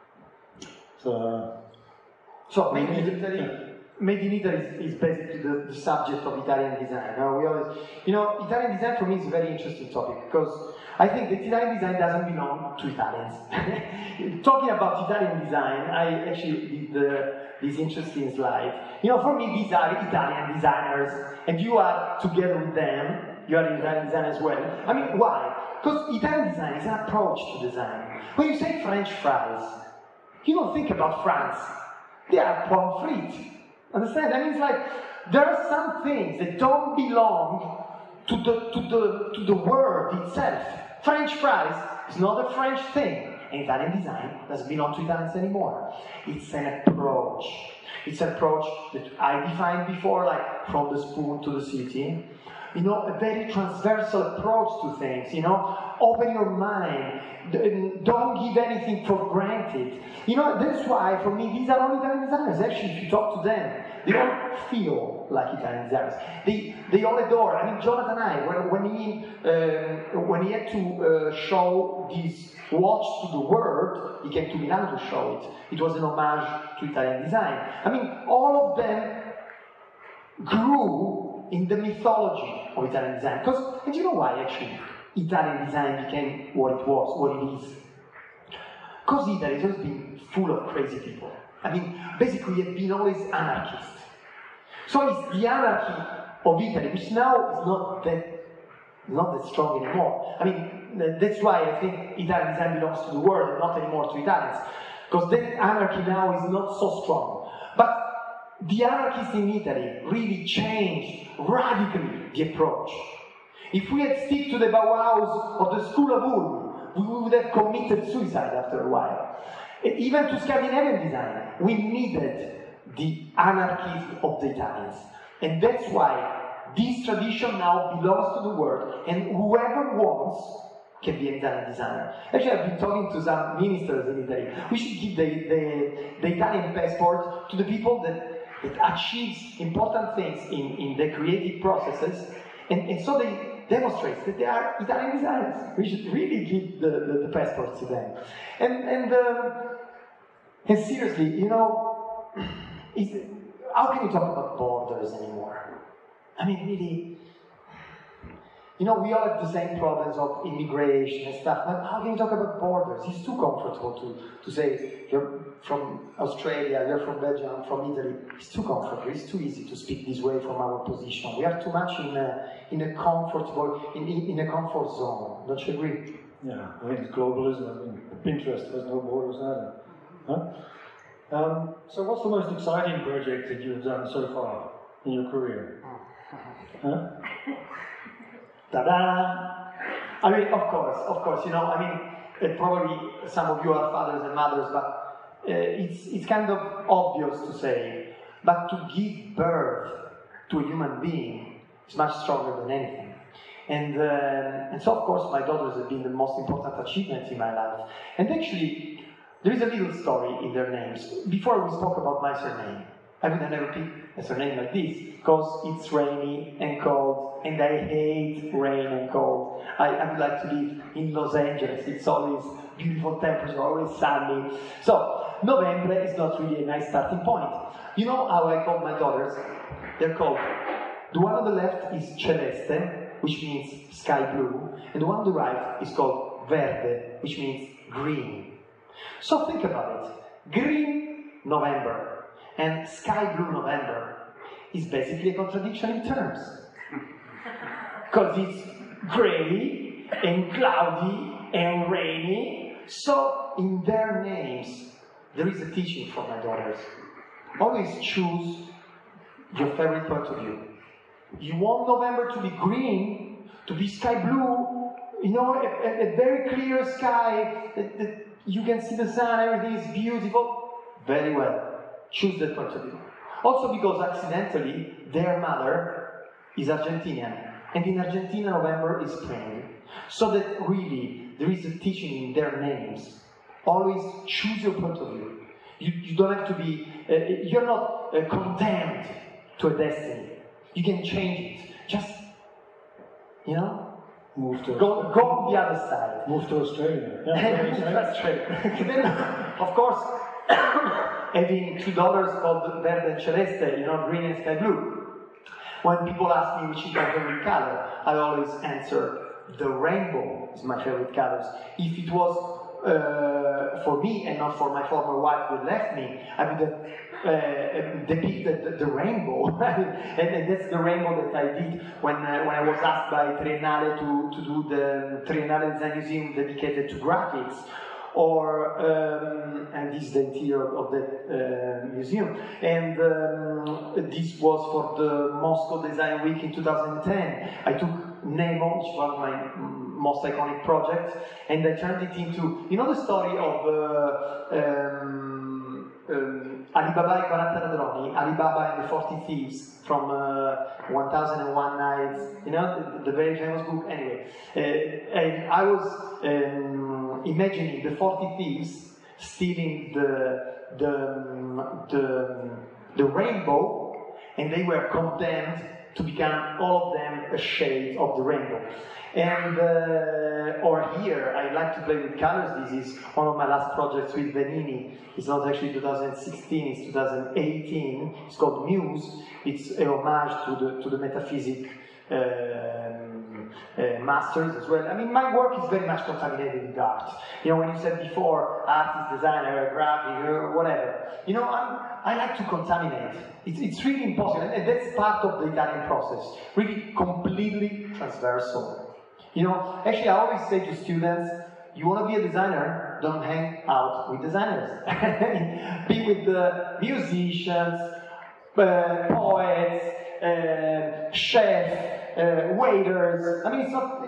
So made in Italy is basically the subject of Italian design. We always, Italian design for me is a very interesting topic because I think that Italian design doesn't belong to Italians. Talking about Italian design, I actually did this interesting slide. For me, these are Italian designers, and you are together with them. You are Italian design as well. Why? Because Italian design is an approach to design. When you say French fries, you don't think about France. They are pommes frites. Understand? It's like there are some things that don't belong to the word itself. French fries is not a French thing. And Italian design doesn't belong to Italians anymore. It's an approach. It's an approach that I defined before, like from the spoon to the city. you know, a very transversal approach to things, you know, open your mind, don't give anything for granted. You know, that's why, for me, these are all Italian designers. Actually, if you talk to them, they all feel like Italian designers. They all adore. I mean, Jonathan Ive, when he had to show this watch to the world, he came to Milan to show it. It was an homage to Italian design. I mean, all of them grew in the mythology of Italian design. And you know why, actually, Italian design became what it was, what it is? Because Italy has always been full of crazy people. I mean, basically, it's been always anarchist. So it's the anarchy of Italy, which now is not that strong anymore. I mean, that's why I think Italian design belongs to the world and not anymore to Italians. Because that anarchy now is not so strong. But the anarchists in Italy really changed radically the approach. If we had stick to the Bauhaus or the School of Ulm, we would have committed suicide after a while. Even to Scandinavian design, we needed the anarchy of the Italians. And that's why this tradition now belongs to the world, and whoever wants can be an Italian designer. Actually, I've been talking to some ministers in Italy. We should give the Italian passport to the people that achieves important things in the creative processes, and so they demonstrate that they are Italian designers. We should really give the passport to them. And seriously, you know, how can you talk about borders anymore? I mean, really, you know, we all have the same problems of immigration and stuff, but how can you talk about borders? It's too comfortable to say, you're from Australia, you're from Belgium, I'm from Italy. It's too comfortable, it's too easy to speak this way from our position. We are too much in a comfort zone, don't you agree?
Yeah, I think it's globalism. I mean, Pinterest has no borders either. Huh? So what's the most exciting project that you've done so far in your career? Huh?
Ta-da! I mean, of course, you know, I mean, probably some of you are fathers and mothers, but it's kind of obvious to say, but to give birth to a human being is much stronger than anything. And so, of course, my daughters have been the most important achievements in my life. And actually, there is a little story in their names. Before we spoke about my surname, I would have never picked a surname like this, because it's rainy and cold, and I hate rain and cold. I would like to live in Los Angeles. It's always beautiful temperature, always sunny. So, November is not really a nice starting point. You know how I call my daughters? They're called, the one on the left is Celeste, which means sky blue, and the one on the right is called Verde, which means green. So think about it. Green November and sky blue November is basically a contradiction in terms. Because it's grey and cloudy and rainy. So in their names, there is a teaching for my daughters. Always choose your favorite point of view. You want November to be green, to be sky blue, you know, a very clear sky, that you can see the sun, everything is beautiful. Very well. Choose that point of view. Also because accidentally, their mother is Argentinian. And in Argentina, November is spring. So that really, there is a teaching in their names. Always choose your point of view. You don't have to be, you're not condemned to a destiny. You can change it. Just, you know, go on the other side.
Move to Australia. Yeah,
that's true. Then, of course, having two daughters called Verde and Celeste, you know, green and sky blue. When people ask me which is my favorite color, I always answer the rainbow is my favorite color. If it was for me and not for my former wife who left me, I would have depicted the rainbow. and that's the rainbow that I did when I was asked by Triennale to do the Triennale Design Museum dedicated to graphics. And this is the interior of the museum. And this was for the Moscow Design Week in 2010. I took Nemo, which was my most iconic project, and I turned it into, you know, the story of Alibaba e 40 ladroni, Alibaba and the 40 Thieves from 1001 Nights, you know, the very famous book. Anyway, and I was imagining the 40 thieves stealing the rainbow, and they were condemned to become all of them a shade of the rainbow. And or here, I like to play with colors. This is one of my last projects with Venini. It's not actually 2016, it's 2018. It's called Muse. It's a homage to the metaphysic masters as well. I mean, my work is very much contaminated with art. You know, when you said before, artist, designer, graphic, whatever. You know, I like to contaminate. It's really impossible, and that's part of the Italian process. Really completely transversal. You know, actually, I always say to students, you want to be a designer, don't hang out with designers. Be with the musicians, poets, chefs, waiters. I mean, it's not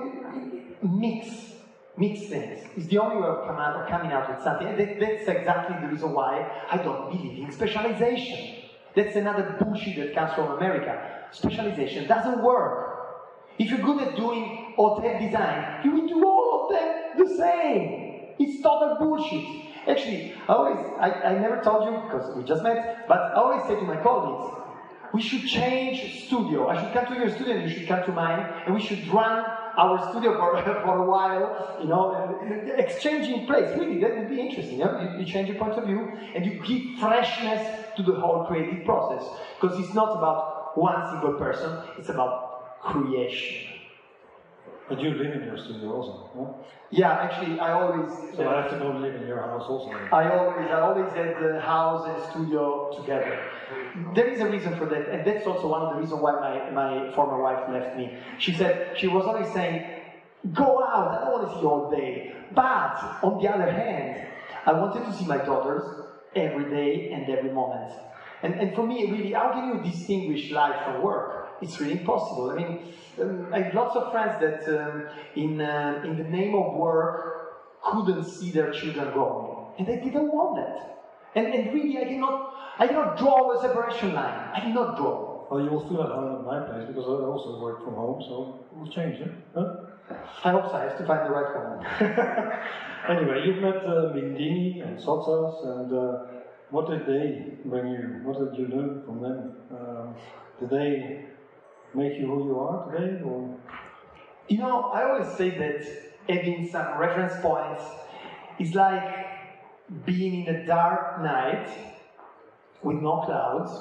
mix things. It's the only way of coming out with something. And that's exactly the reason why I don't believe in specialization. That's another bullshit that comes from America. Specialization doesn't work. If you're good at doing hotel design, you will do all of them the same. It's total bullshit. Actually, I never told you because we just met, but I always say to my colleagues, we should change studio. I should come to your studio and you should come to mine, and we should run our studio for a while, you know, and exchanging place. Really, that would be interesting. You know? You change your point of view and you give freshness to the whole creative process, because it's not about one single person, it's about creation.
But you live in your studio also, no?
Yeah, actually, I always...
So I have to go live in your house also.
I always had the house and studio together. There is a reason for that, and that's also one of the reasons why my former wife left me. She said, she was always saying, go out, I don't want to see you all day. But, on the other hand, I wanted to see my daughters every day and every moment. And for me, really, how can you distinguish life from work? It's really impossible. I mean, I have lots of friends that, in the name of work, couldn't see their children growing, and they didn't want that. And really, I cannot draw a separation line. I cannot draw.
Well, you will still have home at my place because I also work from home, so we'll change it. Huh?
I hope so. I have to find the right one.
Anyway, you've met Mindini and Sotsas, and what did they bring you? What did you learn from them? Did they make you who you are today? Or?
You know, I always say that having some reference points is like being in a dark night with no clouds,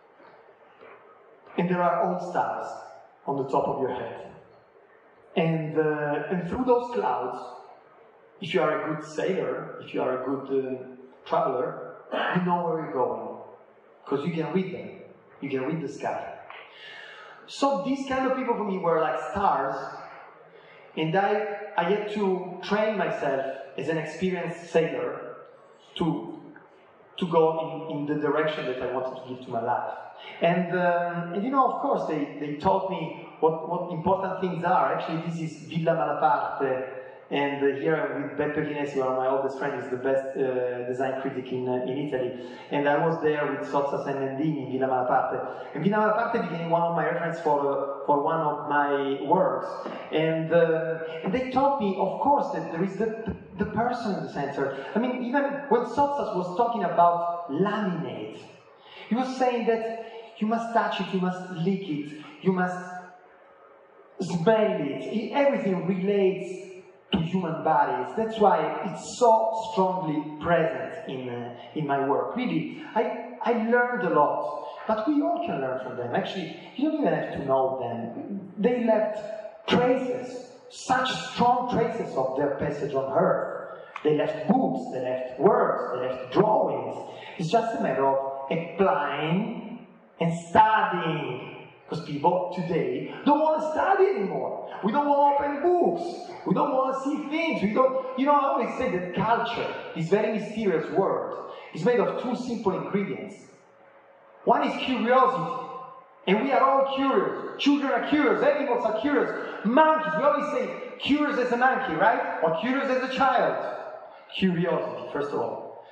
and there are all stars on the top of your head. And through those clouds, if you are a good sailor, if you are a good traveler, you know where you're going, because you can read them. You can read the sky. So these kind of people for me were like stars, and I had to train myself as an experienced sailor to go in the direction that I wanted to give to my life. And you know, of course, they taught me what important things are. Actually, this is Villa Malaparte, and here with Beppe Vinesi, one of my oldest friends, is the best design critic in Italy. And I was there with Sotsas and Mendini in Villa Malaparte. And Villa Malaparte became one of my references for one of my works. And they taught me, of course, that there is the person in the center. I mean, even when Sotsas was talking about laminate, he was saying that you must touch it, you must lick it, you must smell it. Everything relates to human bodies. That's why it's so strongly present in my work. Really, I learned a lot, but we all can learn from them. Actually, you don't even have to know them. They left traces, such strong traces of their passage on Earth. They left books, they left words, they left drawings. It's just a matter of applying and studying. Because people today don't want to study anymore. We don't want to open books. We don't want to see things. We don't. You know, I always say that culture, this very mysterious word, is made of two simple ingredients. One is curiosity. And we are all curious. Children are curious. Animals are curious. Monkeys, we always say curious as a monkey, right? Or curious as a child. Curiosity, first of all.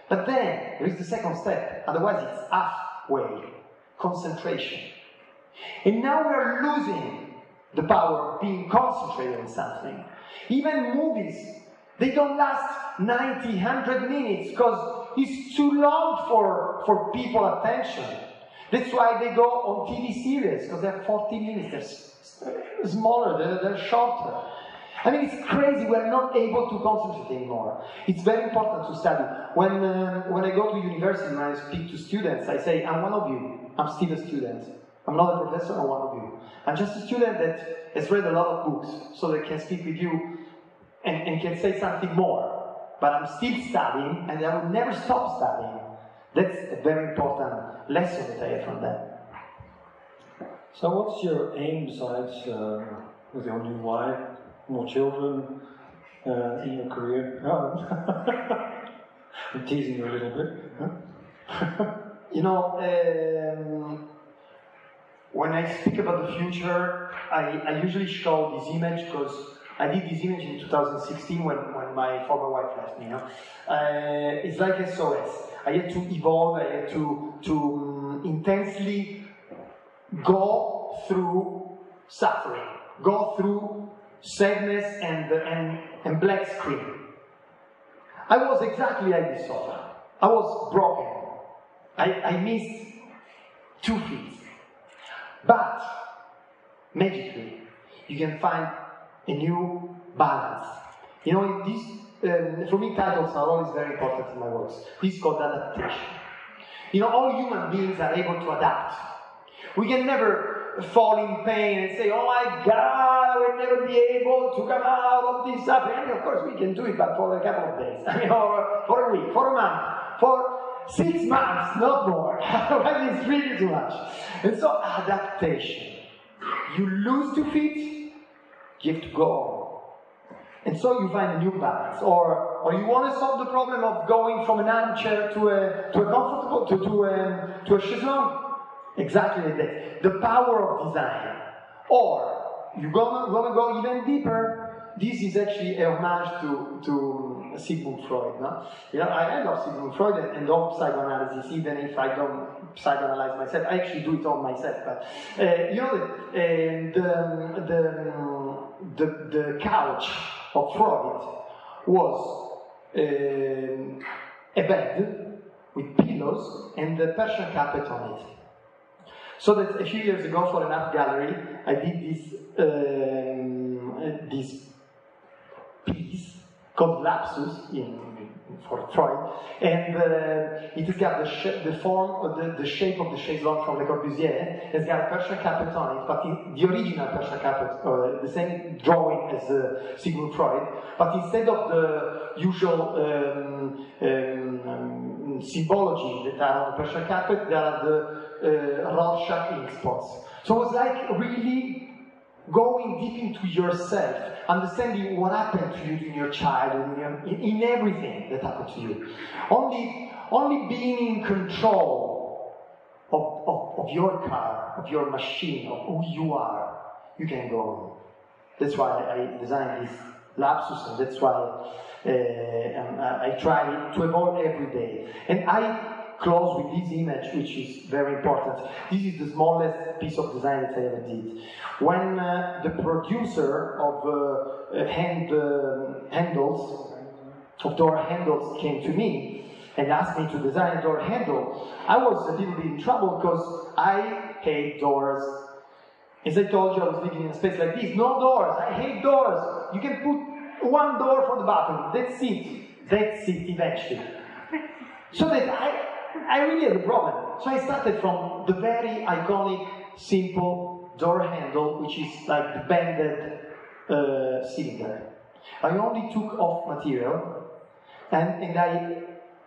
But then there is the second step, otherwise it's halfway, concentration. And now we're losing the power of being concentrated on something. Even movies, they don't last 90, 100 minutes because it's too long for people's attention. That's why they go on TV series, because they're 40 minutes, they're smaller, they're shorter. I mean, it's crazy, we're not able to concentrate anymore. It's very important to study. When I go to university and I speak to students, I say, I'm one of you, I'm still a student. I'm not a professor, I'm one of you. I'm just a student that has read a lot of books, so they can speak with you and can say something more. But I'm still studying, and I will never stop studying. That's a very important lesson that I have from them.
So what's your aim besides with your new wife, more children, in your career? I'm teasing you a little bit. Huh?
You know, when I speak about the future, I usually show this image because I did this image in 2016 when my former wife left me. You know? It's like SOS. I had to evolve, I had to intensely go through suffering, go through sadness and black screen. I was exactly like this author. I was broken. I missed 2 feet. But, magically, you can find a new balance. You know, this, for me, titles are always very important in my works. This is called adaptation. You know, all human beings are able to adapt. We can never fall in pain and say, oh my God, I will never be able to come out of this suffering. I mean, of course, we can do it, but for a couple of days. I mean, or for a week, for a month, for 6 months, not more. Otherwise, it's really too much. And so, adaptation. You lose 2 feet, you have to go on. And so you find a new balance. Or you want to solve the problem of going from an armchair to a comfortable, to a chaise-longue. Exactly like that. The power of design. Or you're gonna go even deeper. This is actually a homage to Sigmund Freud. No? You know, I love Sigmund Freud and all psychoanalysis, even if I don't psychoanalyze myself. I actually do it all myself. But you know, the couch of Freud was a bed with pillows and the Persian carpet on it. So that a few years ago for an art gallery, I did this piece called Lapsus for Freud, and it has got the form, the shape of the chaise-longue from Le Corbusier. It's got a Persian carpet on it, but the original Persian carpet, the same drawing as Sigmund Freud, but instead of the usual symbology that are on the Persian carpet, there are the Rorschach ink spots. So it's like really going deep into yourself, understanding what happened to you in your childhood, in everything that happened to you. Only being in control of your car, of your machine, of who you are, you can go on. That's why I designed this Lapsus, and that's why I try to evolve every day. And I close with this image, which is very important. This is the smallest piece of design that I ever did. When the producer of door handles came to me and asked me to design a door handle, I was a little bit in trouble because I hate doors. As I told you, I was living in a space like this. No doors. I hate doors. You can put one door for the bathroom. That's it. That's it eventually. So that I really had a problem. So I started from the very iconic, simple door handle, which is like the bended cylinder. I only took off material and I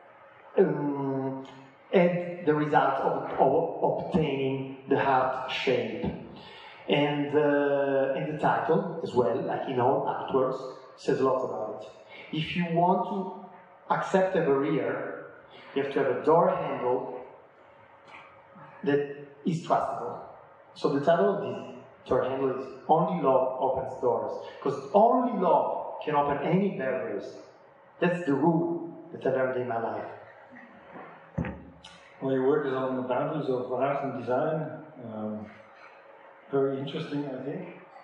had the result of obtaining the heart shape. And the title as well, like in all artworks, says a lot about it. If you want to accept a barrier, you have to have a door handle that is trustable. So the title of this door handle is Only Love Opens Doors. Because only love can open any barriers. That's the rule that I learned in my life.
Well, your work is on the boundaries of art and design. Very interesting, I think.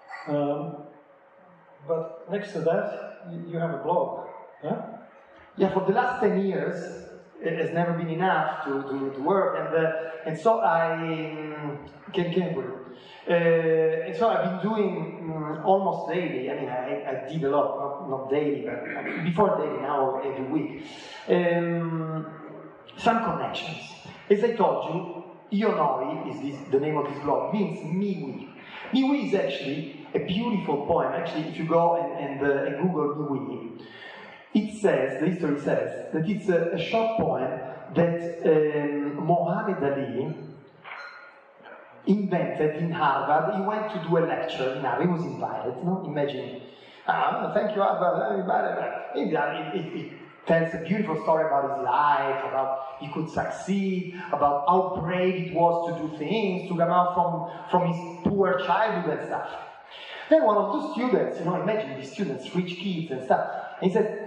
But next to that, you have a blog, yeah?
Yeah, for the last 10 years, it has never been enough to work, and so I and so I've been doing almost daily. I mean, I did a lot, not daily, but before daily, now every week. Some connections. As I told you, Io Noi is the name of this blog, means me, we. Me, we is actually a beautiful poem. Actually, if you go and Google me, we, it says, the history says, that it's a short poem that Muhammad Ali invented in Harvard. He went to do a lecture in Harvard. He was invited, no? Imagine, thank you, Harvard. It tells a beautiful story about his life, about he could succeed, about how brave it was to do things, to come out from his poor childhood and stuff. Then one of the students, imagine these students, rich kids and stuff, and he said,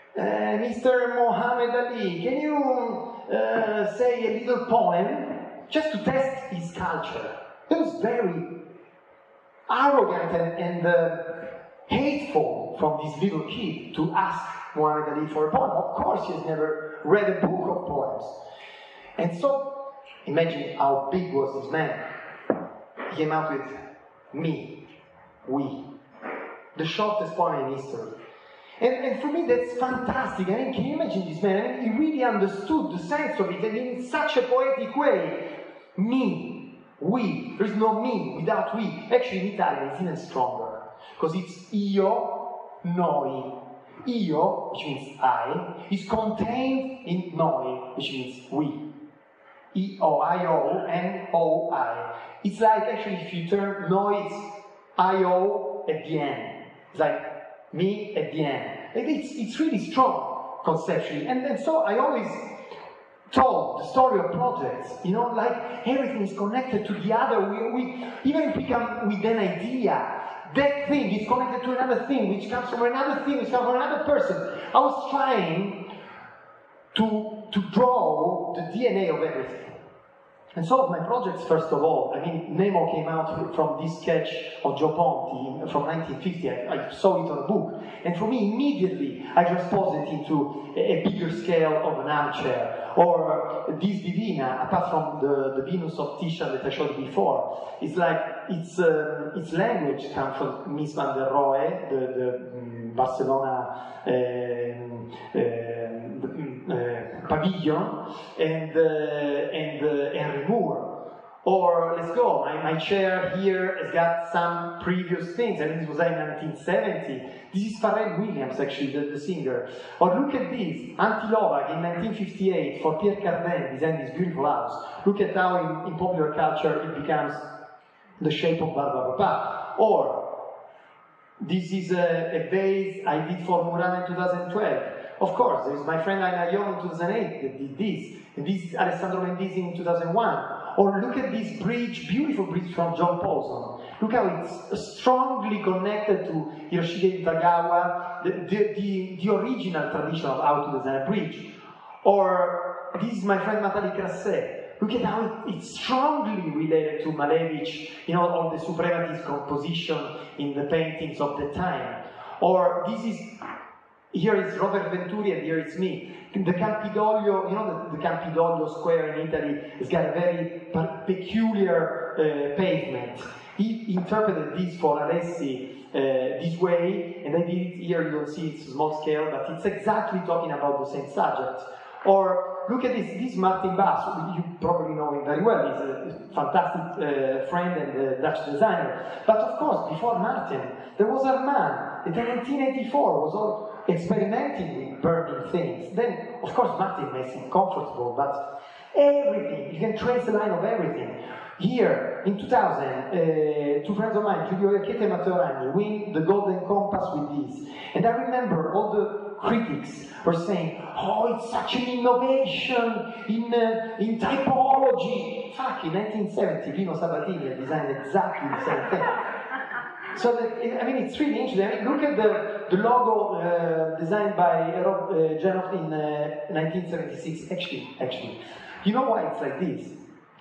Mr. Muhammad Ali, can you say a little poem just to test his culture? It was very arrogant and hateful from this little kid to ask Muhammad Ali for a poem. Of course, he has never read a book of poems. And so, imagine how big was this man. He came out with me, we, the shortest poem in history. And for me, that's fantastic. I mean, can you imagine this man? I mean, he really understood the sense of it, and in such a poetic way. Me, we. There is no me without we. Actually, in Italian, it's even stronger. Because it's io, noi. Io, which means I, is contained in noi, which means we. I-O, N-O-I. It's like, actually, if you turn noi, it's I-O at the end. It's like me at the end. It's really strong conceptually. And so I always told the story of projects, like everything is connected to the other. We even if we come with an idea, that thing is connected to another thing, which comes from another thing, which comes from another person. I was trying to draw the DNA of everything. And so of my projects, first of all, I mean, Nemo came out from this sketch of Joe Ponti from 1950. I saw it on a book. And for me, immediately, I transposed it into a bigger scale of an armchair. Or this Divina, apart from the Venus of Titian that I showed before, it's like, its language comes from Mies van der Rohe, the Barcelona Pavilion, and Henry Moore. Or, let's go, my chair here has got some previous things. I mean, this was in 1970. This is Pharrell Williams, actually, the singer. Or look at this, Antti Lovak in 1958 for Pierre Cardin designed this beautiful house. Look at how in popular culture it becomes the shape of Barbara Papa. Or, this is a vase I did for Murano in 2012. Of course, there is my friend Aina Young in 2008 that did this. And this is Alessandro Mendisi in 2001. Or look at this bridge, beautiful bridge from John Paulson. Look how it's strongly connected to Hiroshige Utagawa, the original tradition of how to design a bridge. Or this is my friend Nathalie Crasset. Look at how it's strongly related to Malevich, on the suprematist composition in the paintings of the time. Or this is, here is Robert Venturi and here is me. The Campidoglio, the Campidoglio Square in Italy has got a very peculiar pavement. He interpreted this for Alessi this way, and I did it here. You don't see it's small scale, but it's exactly talking about the same subject. Or look at this. This is Martin Bass. You probably know him very well. He's a fantastic friend and Dutch designer. But of course, before Martin, there was Armand. In 1984 was all experimenting with burning things. Then, of course, Martin makes it comfortable, but everything, you can trace the line of everything. Here, in 2000, two friends of mine, Giulio Iacchete and Matteo Ragni, win the Golden Compass with this. And I remember all the critics were saying, oh, it's such an innovation in typology. Fuck, in 1970, Lino Sabatini had designed exactly the same thing. So, it's really interesting. Look at the logo designed by Rob Janoff in 1976. Actually, You know why it's like this?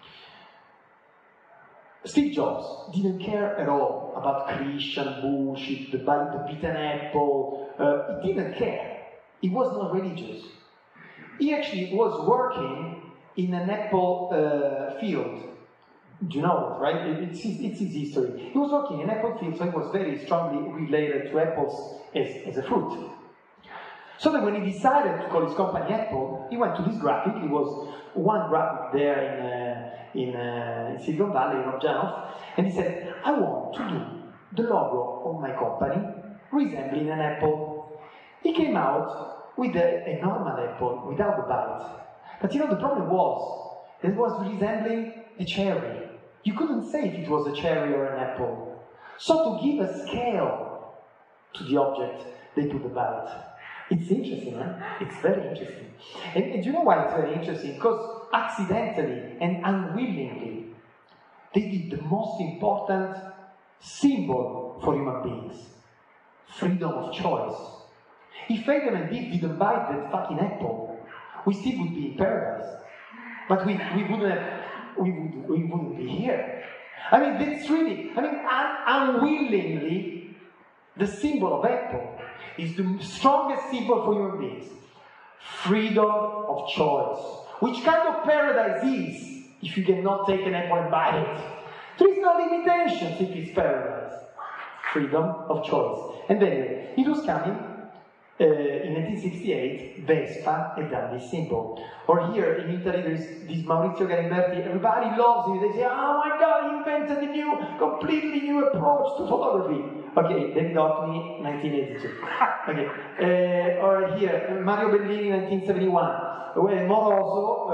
Steve Jobs didn't care at all about Christian bullshit, the beaten apple. He didn't care. He was not religious. He actually was working in an apple field. Do you know that, right? It's his history. He was working in an apple field, so he was very strongly related to apples as a fruit. So that when he decided to call his company Apple, he went to this graphic. It was one graphic there in Silicon Valley, in Janov, and he said, I want to do the logo of my company resembling an apple. He came out with a normal apple without the bite. But you know, the problem was, it was resembling a cherry. You couldn't say if it was a cherry or an apple. So to give a scale to the object, they put the bite. It's interesting, right? It's very interesting. And do you know why it's very interesting? Because accidentally and unwillingly, they did the most important symbol for human beings. Freedom of choice. If Adam and Eve didn't bite that fucking apple, we still would be in paradise. But we wouldn't be here. I mean, that's really, unwillingly, the symbol of apple is the strongest symbol for human beings. Freedom of choice. Which kind of paradise is if you cannot take an apple and bite it? There is no limitations if it's paradise. Freedom of choice. And anyway, it was coming in 1968, Vespa had done this symbol. Or here in Italy, there is this Maurizio Galimberti. Everybody loves him. They say, oh my God, he invented a completely new approach to photography. Okay, David Hockney, 1982. Okay, or here, Mario Bellini, 1971. Moroso,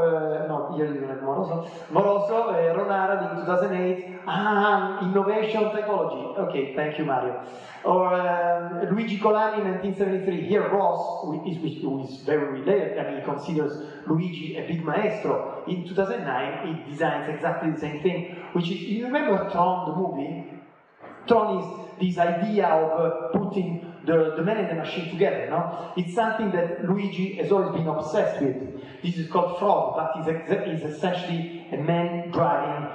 Ronara in 2008. Innovation technology. Okay, thank you, Mario. Or Luigi Colani, 1973. Here, Ross, who is very related. I mean, he considers Luigi a big maestro. In 2009, he designs exactly the same thing, which is, you remember Tron, the movie? Tron is this idea of putting the man and the machine together, no? It's something that Luigi has always been obsessed with. This is called Frog, but is essentially a man driving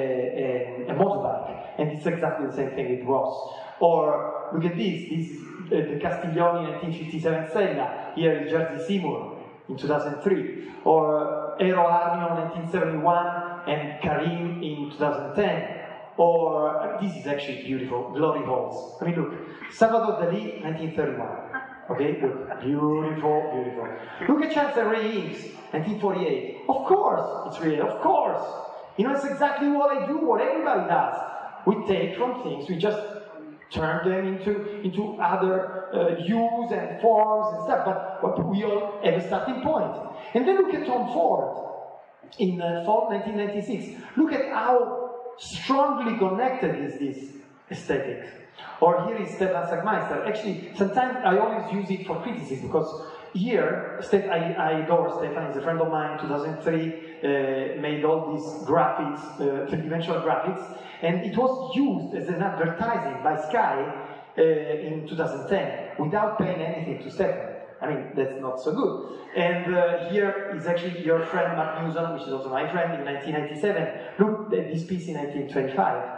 a motorbike. And it's exactly the same thing with Ross. Or, look at this is the Castiglioni 1957 Senna. Here is Jerzy Seymour in 2003. Or Eero Aarnio 1971 and Karim in 2010. Or, this is actually beautiful, Glory Holes. I mean, look, Salvador Dalí, 1931. Okay, look, beautiful, beautiful. Look at Charles Ray Eames, 1948. Of course, it's real, of course. You know, it's exactly what I do, what everybody does. We take from things, we just turn them into other hues and forms and stuff, but we all have a starting point. And then look at Tom Ford in fall 1996. Look at how strongly connected is this aesthetic. Or here is Stefan Sagmeister. Actually, sometimes I always use it for criticism because here, I adore Stefan, he's a friend of mine, 2003, made all these graphics, three-dimensional graphics, and it was used as an advertising by Sky in 2010 without paying anything to Stefan. I mean, that's not so good. And here is actually your friend Mark Newson, which is also my friend, in 1997. Look at this piece in 1925.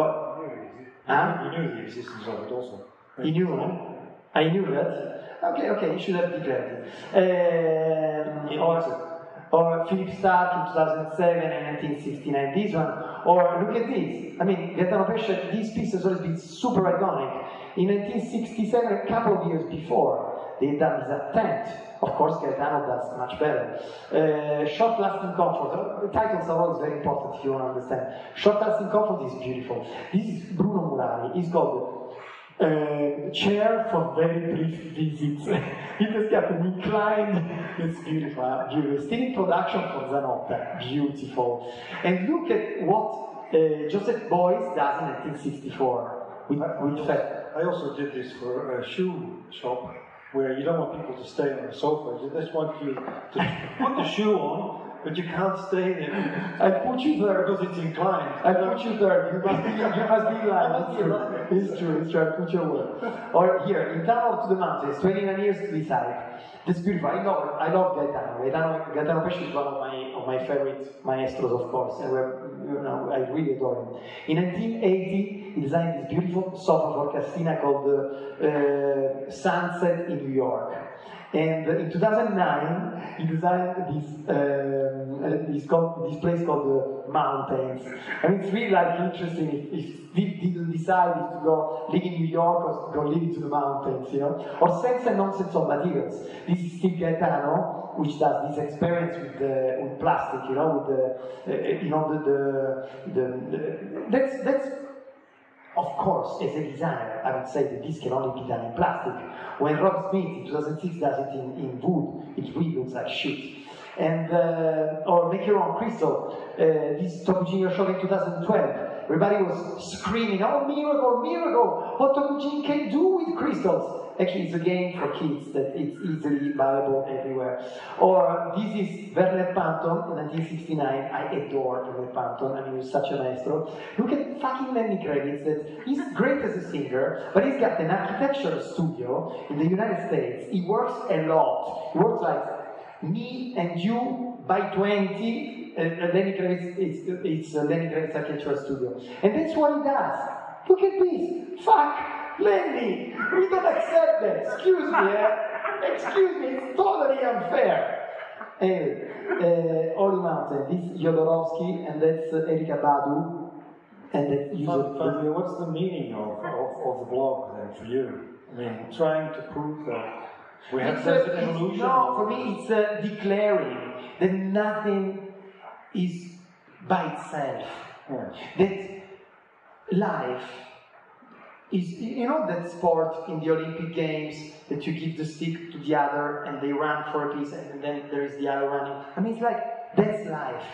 He knew the existence of it also.
He knew, huh? I knew that. Okay, you should have declared it. Or Philip Stark in 2007 and 1969, this one. Or look at this. I mean, Gaetano Pesce, this piece has always been super iconic. In 1967, a couple of years before, they had done this attempt. Of course, Gaetano does much better. Short-lasting comfort. The titles are always very important if you want to understand. Short-lasting comfort is beautiful. This is Bruno Murari. It's called Chair for Very Brief Visits. It has got an inclined. It's beautiful. Beautiful. Still in production for Zanotta. Beautiful. And look at what Joseph Beuys does in 1964 with Fett.
I also did this for a shoe shop, where you don't want people to stay on the sofa. You just want you to put the shoe on
but you can't stay there.
I put you there because it's inclined.
I put you there. You must be alive. It's true. It's true. I put you away. Or here, in Tunnel to the Mountains, 29 years to decide. That's beautiful. I love Gaetano. Gaetano Pesce is one of my favorite maestros, of course, and I really adore him. In 1980, he designed this beautiful sofa for Castina called Sunset in New York. And in 2009, he designed this place called the Mountains. And it's really like interesting if he didn't decide if to go live in New York or go live into the mountains, you know. Or Sense and Nonsense of Materials. This is Steve Gaetano, which does this experiment with plastic, you know, that's. Of course, as a designer, I would say that this can only be done in plastic. When Rob Smith in 2006 does it in wood, it really looks like shit. And or Make Your Own Crystal, this Tokujin show in 2012. Everybody was screaming, "Oh, miracle, miracle! What Tokujin can do with crystals!" Actually, it's a game for kids that it's easily viable everywhere. Or this is Werner Panton in 1969. I adore Werner Panton. I mean, he's such a maestro. Look at fucking Lenny Kravitz. That he's great as a singer, but he's got an architecture studio in the United States. He works a lot. He works like me and you by 20. Lenny Kravitz, it's Lenny Kravitz Architecture Studio. And that's what he does. Look at this. Fuck Lenny. We don't accept that. Excuse me, Excuse me, it's totally unfair. Anyway, Holy Mountain, this is Jodorowsky, and that's Erika Badu. And that's
Fabio, what's the meaning of the blog then for you? I mean, trying to prove that we have such an evolution.
No, for me it's declaring that nothing is by itself.
Yeah.
That life is, you know that sport in the Olympic Games that you give the stick to the other and they run for a piece and then there is the other running. I mean, it's like, that's life.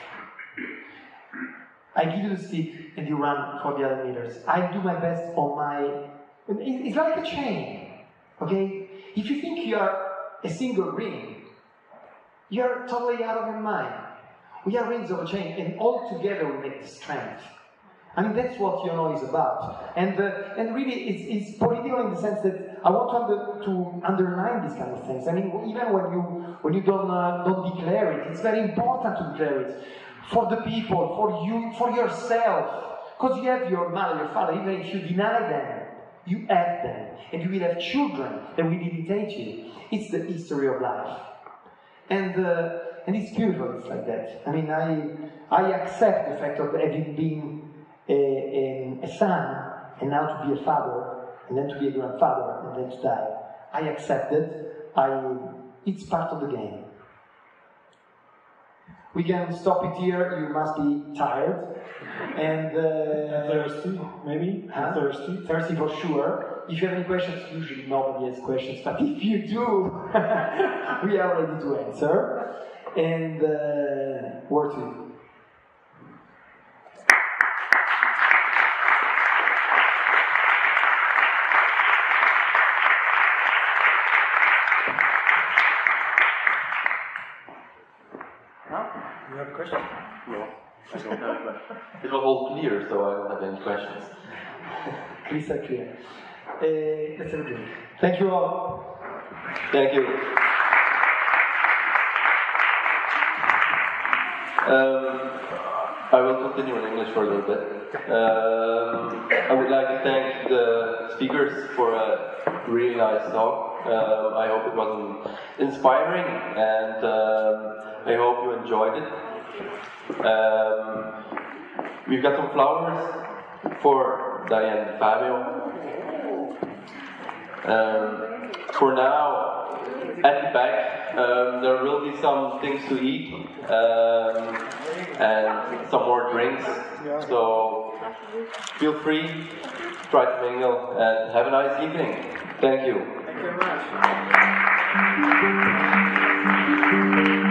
I give you the stick and you run for the other meters. I do my best on my... It's like a chain, okay? If you think you are a single ring, you're totally out of your mind. We are rings of a chain, and all together we make the strength. I mean, that's what Yono is about. And really, it's political in the sense that I want to underline these kind of things. I mean, even when you don't declare it, it's very important to declare it. For the people, for you, for yourself. Because you have your mother, your father, even if you deny them, you have them. And you will have children that will imitate you. It's the history of life. And it's beautiful, it's like that. I mean, I accept the fact of having been a son, and now to be a father, and then to be a grandfather, and then to die. I accept it. It's part of the game. We can stop it here. You must be tired. And
thirsty, maybe?
Huh?
Thirsty?
Thirsty for sure. If you have any questions, usually nobody has questions, but if you do, we are ready to answer. And word to you.
You have a question?
No, I don't have a question. It was all clear, so I don't have any questions.
Crystal clear. Let's have a drink. Thank you all.
Thank you. I will continue in English for a little bit. I would like to thank the speakers for a really nice talk. I hope it was inspiring, and I hope you enjoyed it. We've got some flowers for Diane and Fabio. For now, at the back, there will be some things to eat and some more drinks. So feel free, try to mingle, and have a nice evening. Thank you.
Thank you very much.